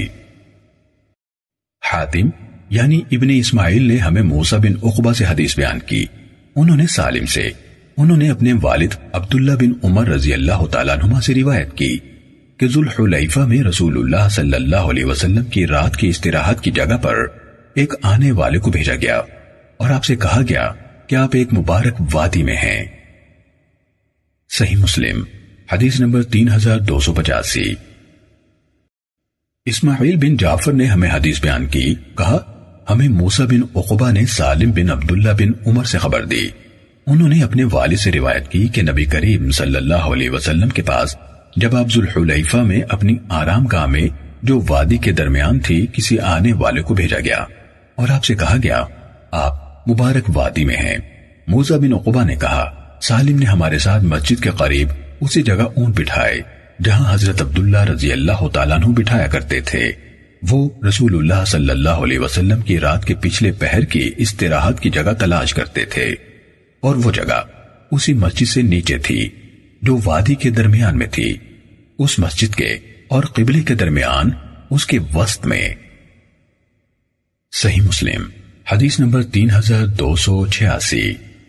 حاتم یعنی ابن اسماعیل نے ہمیں موسیٰ بن عقبہ سے حدیث بیان کی، انہوں نے سالم سے، انہوں نے اپنے والد عبداللہ بن عمر رضی اللہ تعالیٰ عنہما سے روایت کی کہ ذوالحلیفہ میں رسول اللہ صلی اللہ علیہ وسلم کی رات کی استراحت کی جگہ پر ایک آنے والے کو بھیجا گیا اور آپ سے کہا گیا کہ آپ ایک مبارک وادی میں ہیں۔ صحیح مسلم حدیث نمبر تین ہزار دو سو پچاسی۔ اسماعیل بن جعفر نے ہمیں حدیث بیان کی، کہا ہمیں موسیٰ بن عقبہ نے سالم بن عبداللہ بن عمر سے خبر دی، انہوں نے اپنے والد سے روایت کی کہ نبی کریم صلی اللہ علیہ وسلم کے پاس جب آپ ذوالحلیفہ میں اپنی آرام گاہ میں جو وادی کے درمیان تھی کسی آنے والے کو بھیجا گیا اور آپ سے کہا گیا آپ مبارک وادی میں ہیں۔ موسیٰ بن عقبہ نے کہا سالم نے ہمارے ساتھ مسجد کے قریب اسی جگہ اونٹ بٹھائے جہاں حضرت عبداللہ رضی اللہ تعالیٰ عنہ بٹھایا کرتے تھے، وہ رسول اللہ صلی اللہ علیہ وسلم کی رات کے پچھلے پہر کی استراحت کی جگہ تلاش کرتے تھے، اور وہ جگہ اسی مسجد سے نیچے تھی جو وادی کے درمیان میں تھی، اس مسجد کے اور قبلے کے درمیان اس کے وسط میں۔ صحیح مسلم حدیث نمبر تین ہزار دو سو چھیاسی۔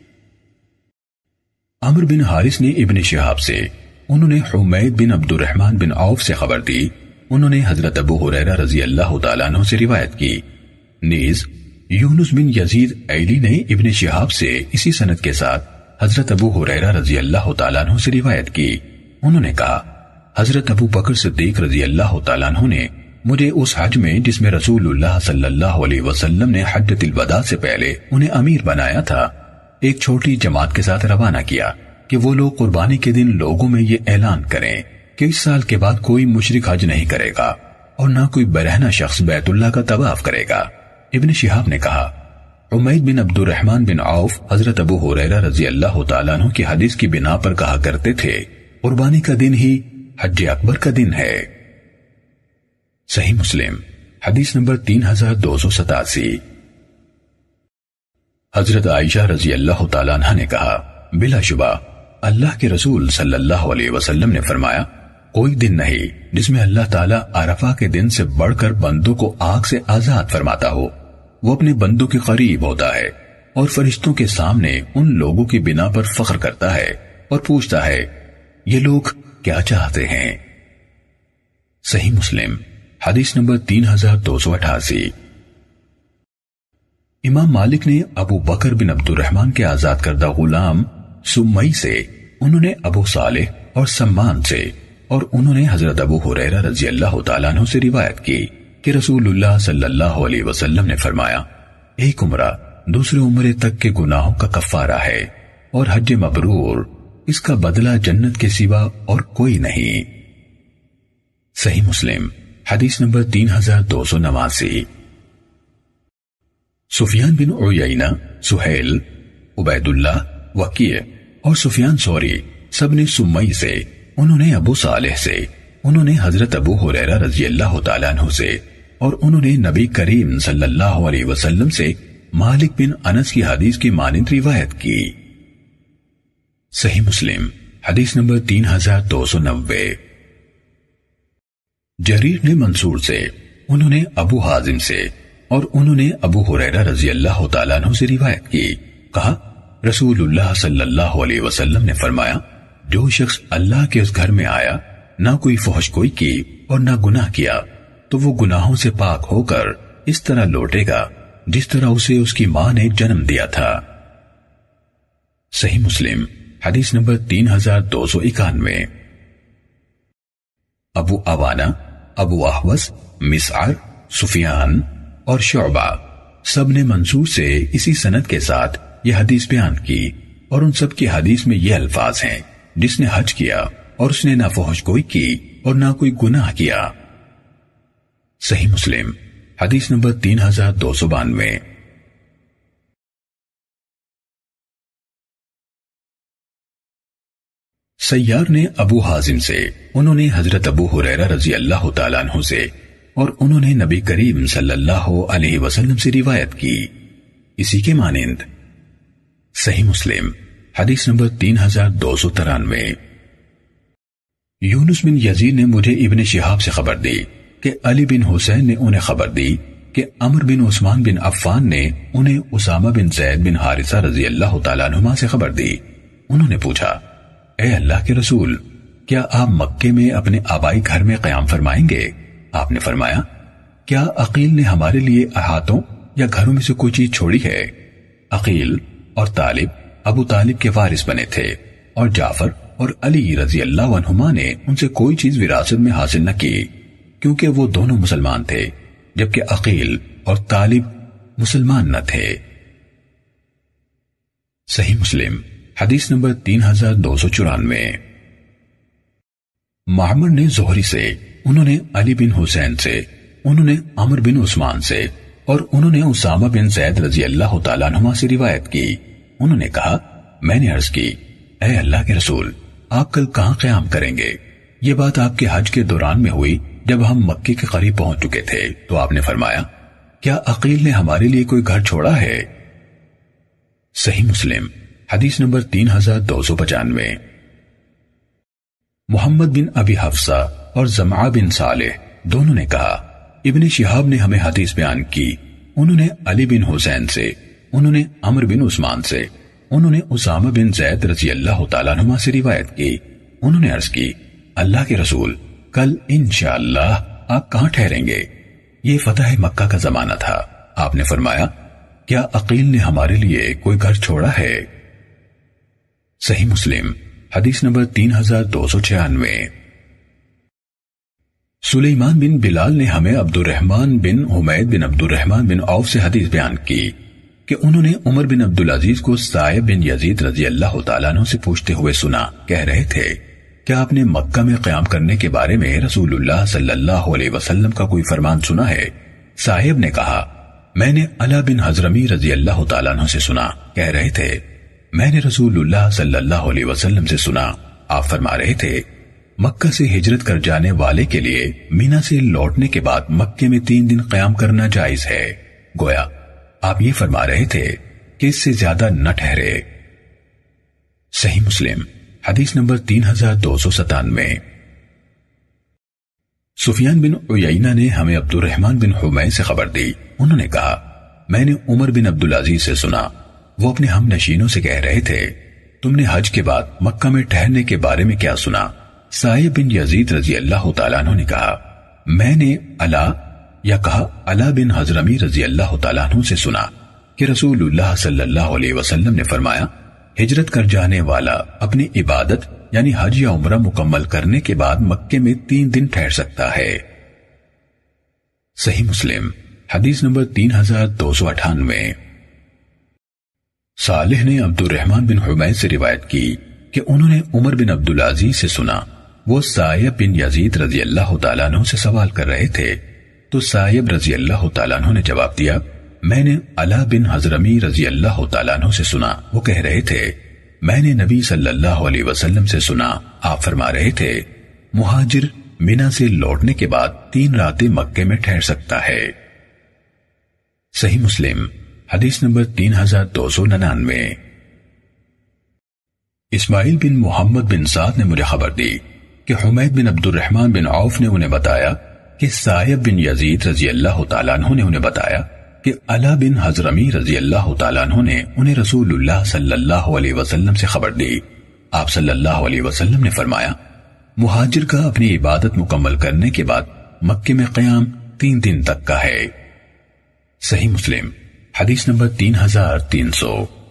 عمر بن حارث نے ابن شہاب سے، انہوں نے حمید بن عبد الرحمن بن عوف سے خبر دی، انہوں نے حضرت ابو ہریرہ رضی اللہ تعالیٰ عنہ سے روایت کی، نیز یونس بن یزید ایلی نے ابن شہاب سے اسی سند کے ساتھ حضرت ابو ہریرہ رضی اللہ تعالیٰ عنہ سے روایت کی، انہوں نے کہا حضرت ابو بکر صدیق رضی اللہ تعالیٰ عنہ نے مجھے اس حج میں جس میں رسول اللہ صلی اللہ علیہ وسلم نے حجۃ الوداع سے پہلے انہیں امیر بنایا تھا، ایک چھوٹی جماعت کے ساتھ روانہ کیا کہ وہ لوگ قربانی کے دن لوگوں میں یہ اعلان کریں کہ اس سال کے بعد کوئی مشرک حج نہیں کرے گا اور نہ کوئی برہنہ شخص بیت اللہ کا طواف کرے گا۔ ابن شہاب نے کہا حمید بن عبد الرحمن بن عوف حضرت ابو ہریرہ رضی اللہ تعالیٰ عنہ کی حدیث کی بنا پر کہا کرتے تھے قربانی کا دن ہی حج اکبر کا دن ہے۔ صحیح مسلم حدیث نمبر تین ہزار دو سو ستاسی۔ حضرت عائشہ رضی اللہ تعالیٰ عنہ نے کہا بلا شبہ اللہ کے رسول صلی اللہ علیہ وسلم نے فرمایا کوئی دن نہیں جس میں اللہ تعالیٰ عرفہ کے دن سے بڑھ کر بندوں کو آگ سے آزاد فرماتا ہو، وہ اپنے بندوں کے قریب ہوتا ہے اور فرشتوں کے سامنے ان لوگوں کی بنا پر فخر کرتا ہے اور پوچھتا ہے یہ لوگ کیا چاہتے ہیں۔ صحیح مسلم حدیث نمبر تین ہزار دو سو اٹھاسی۔ امام مالک نے ابو بکر بن عبد الرحمن کے آزاد کردہ غلام سمئی سے، انہوں نے ابو صالح اور سمان سے، اور انہوں نے حضرت ابو ہریرہ رضی اللہ تعالیٰ عنہ سے روایت کی کہ رسول اللہ صلی اللہ علیہ وسلم نے فرمایا ایک عمرہ دوسرے عمرے تک کے گناہوں کا کفارہ ہے اور حج مبرور اس کا بدلہ جنت کے سوا اور کوئی نہیں۔ صحیح مسلم حدیث نمبر تین ہزار دو سو نواسی۔ سفیان بن عیینہ، سہیل، عبید اللہ، وکیع اور سفیان ثوری سب نے سمی سے، انہوں نے ابو صالح سے، انہوں نے حضرت ابو ہریرہ رضی اللہ تعالیٰ عنہ سے، اور انہوں نے نبی کریم صلی اللہ علیہ وسلم سے مالک بن انس کی حدیث کی مانند روایت کی۔ صحیح مسلم حدیث نمبر تین ہزار دو سو نوے۔ جریر نے منصور سے، انہوں نے ابو حازم سے، اور انہوں نے ابو ہریرہ رضی اللہ تعالیٰ عنہ سے روایت کی، کہا رسول اللہ صلی اللہ علیہ وسلم نے فرمایا، جو شخص اللہ کے اس گھر میں آیا، نہ کوئی فحش کوئی کی اور نہ گناہ کیا، تو وہ گناہوں سے پاک ہو کر اس طرح لوٹے گا جس طرح اسے اس کی ماں نے جنم دیا تھا۔ صحیح مسلم حدیث نمبر تین ہزار دو سو اکانوے۔ ابو عوانہ، ابو احوص، مسعر، سفیان اور شعبہ سب نے منصور سے اسی سند کے ساتھ یہ حدیث بیان کی، اور ان سب کی حدیث میں یہ الفاظ ہیں، جس نے حج کیا اور اس نے نہ فحش کوئی کی اور نہ کوئی گناہ کیا۔ صحیح مسلم حدیث نمبر تین ہزار دو سو بانوے۔ سیار نے ابو حازم سے، انہوں نے حضرت ابو ہریرہ رضی اللہ تعالیٰ عنہ سے، اور انہوں نے نبی کریم صلی اللہ علیہ وسلم سے روایت کی، اسی کے مانند۔ صحیح مسلم حدیث نمبر تین ہزار دو سو ترانوے۔ یونس بن یزید نے مجھے ابن شہاب سے خبر دی کہ علی بن حسین نے انہیں خبر دی کہ عمر بن عثمان بن عفان نے انہیں اسامہ بن زید بن حارثہ رضی اللہ تعالیٰ عنہما سے خبر دی۔ انہوں نے پوچھا، اے اللہ کے رسول، کیا آپ مکے میں اپنے آبائی گھر میں قیام فرمائیں گے؟ آپ نے فرمایا، کیا عقیل نے ہمارے لیے احاطوں یا گھروں میں سے کوئی چیز چھوڑی ہے؟ عقیل اور طالب ابو طالب کے وارث بنے تھے، اور جعفر اور علی رضی اللہ عنہما نے ان سے کوئی چیز وراثت میں حاصل نہ کی، کیونکہ وہ دونوں مسلمان تھے، جبکہ عقیل اور طالب مسلمان نہ تھے۔ صحیح مسلم حدیث نمبر تین ہزار دو سو چورانوے۔ معمر نے زہری سے، انہوں نے علی بن حسین سے، انہوں نے عمر بن عثمان سے، اور انہوں نے اسامہ بن زید رضی اللہ تعالیٰ عنہما سے روایت کی۔ انہوں نے کہا، میں نے عرض کی، اے اللہ کے رسول، آپ کل کہاں قیام کریں گے؟ یہ بات آپ کے حج کے دوران میں ہوئی جب ہم مکے کے قریب پہنچ چکے تھے، تو آپ نے فرمایا، کیا عقیل نے ہمارے لیے کوئی گھر چھوڑا ہے؟ صحیح مسلم حدیث نمبر تین ہزار دو سو پچانوے۔ محمد بن ابی حفصہ اور زمعہ بن صالح دونوں نے کہا، ابن شہاب نے ہمیں حدیث بیان کی، انہوں نے علی بن حسین سے، انہوں نے عمر بن عثمان سے، انہوں نے اسامہ بن زید رضی اللہ تعالیٰ عنہ سے روایت کی۔ انہوں نے عرض کی، اللہ کے رسول، کل انشاءاللہ آپ کہاں ٹھہریں گے؟ یہ فتح مکہ کا زمانہ تھا۔ آپ نے فرمایا، کیا عقیل نے ہمارے لیے کوئی گھر چھوڑا ہے؟ صحیح مسلم حدیث نمبر تین ہزار دو سو چھیانوے۔ سلیمان بن بلال نے ہمیں عبد الرحمن بن حمید بن عبد الرحمن بن عوف سے حدیث بیان کی کہ انہوں نے عمر بن عبدالعزیز کو سائب بن یزید رضی اللہ تعالیٰ عنہ سے پوچھتے ہوئے سنا، کہہ رہے تھے، کیا آپ نے مکہ میں قیام کرنے کے بارے میں رسول اللہ صلی اللہ علیہ وسلم کا کوئی فرمان سنا ہے؟ صاحب نے کہا، میں نے علا بن حضرمی رضی اللہ تعالیٰ عنہ سے سنا، کہہ رہے تھے، میں نے رسول اللہ صلی اللہ علیہ وسلم سے سنا، آپ فرما رہے تھے، مکہ سے ہجرت کر جانے والے کے لیے مینا سے لوٹنے کے بعد مکے میں تین دن قیام کرنا جائز ہے۔ گویا آپ یہ فرما رہے تھے کہ اس سے زیادہ نہ ٹھہرے۔ صحیح مسلم حدیث نمبر تین ہزار دو سو ستانوے۔ سفیان بن عیینہ نے ہمیں عبد الرحمن بن حمید سے خبر دی، انہوں نے کہا، میں نے عمر بن عبدالعزیز سے سنا، وہ اپنے ہم نشینوں سے کہہ رہے تھے، تم نے حج کے بعد مکہ میں ٹھہرنے کے بارے میں کیا سنا؟ سائب بن یزید رضی اللہ تعالیٰ عنہ نے کہا، میں نے علا یا کہا علا بن حضرمی رضی اللہ تعالیٰ عنہ سے سنا کہ رسول اللہ صلی اللہ علیہ وسلم نے فرمایا، ہجرت کر جانے والا اپنی عبادت یعنی حج یا عمرہ مکمل کرنے کے بعد مکے میں تین دن ٹھہر سکتا ہے۔ صحیح مسلم حدیث نمبر تین ہزار دو سو اٹھانوے۔ صالح نے عبد الرحمن بن حمید سے روایت کی کہ انہوں نے عمر بن عبدالعزیز سے سنا، وہ سائب بن یزید رضی اللہ تعالیٰ عنہ سے سوال کر رہے تھے تو سائب رضی اللہ تعالیٰ عنہ نے جواب دیا، میں نے علا بن حضرمی رضی اللہ تعالیٰ عنہ سے سنا، وہ کہہ رہے تھے میں نے نبی صلی اللہ علیہ وسلم سے سنا، آپ فرما رہے تھے مہاجر مینا سے لوٹنے کے بعد تین راتیں مکے میں ٹھہر سکتا ہے۔ صحیح مسلم حدیث نمبر تین ہزار دو سو ننانوے۔ اسماعیل بن محمد بن سعد نے مجھے خبر دی کہ حمید بن عبد الرحمن بن عوف نے انہیں بتایا کہ سائب بن یزید رضی اللہ تعالیٰ عنہ نے انہیں بتایا کہ علا بن حضرمی رضی اللہ تعالیٰ عنہ نے انہیں رسول اللہ صلی اللہ علیہ وسلم سے خبر دی۔ آپ صلی اللہ علیہ وسلم نے فرمایا، مہاجر کا اپنی عبادت مکمل کرنے کے بعد مکے میں قیام تین دن تک کا ہے۔ صحیح مسلم حدیث نمبر تین ہزار تین سو۔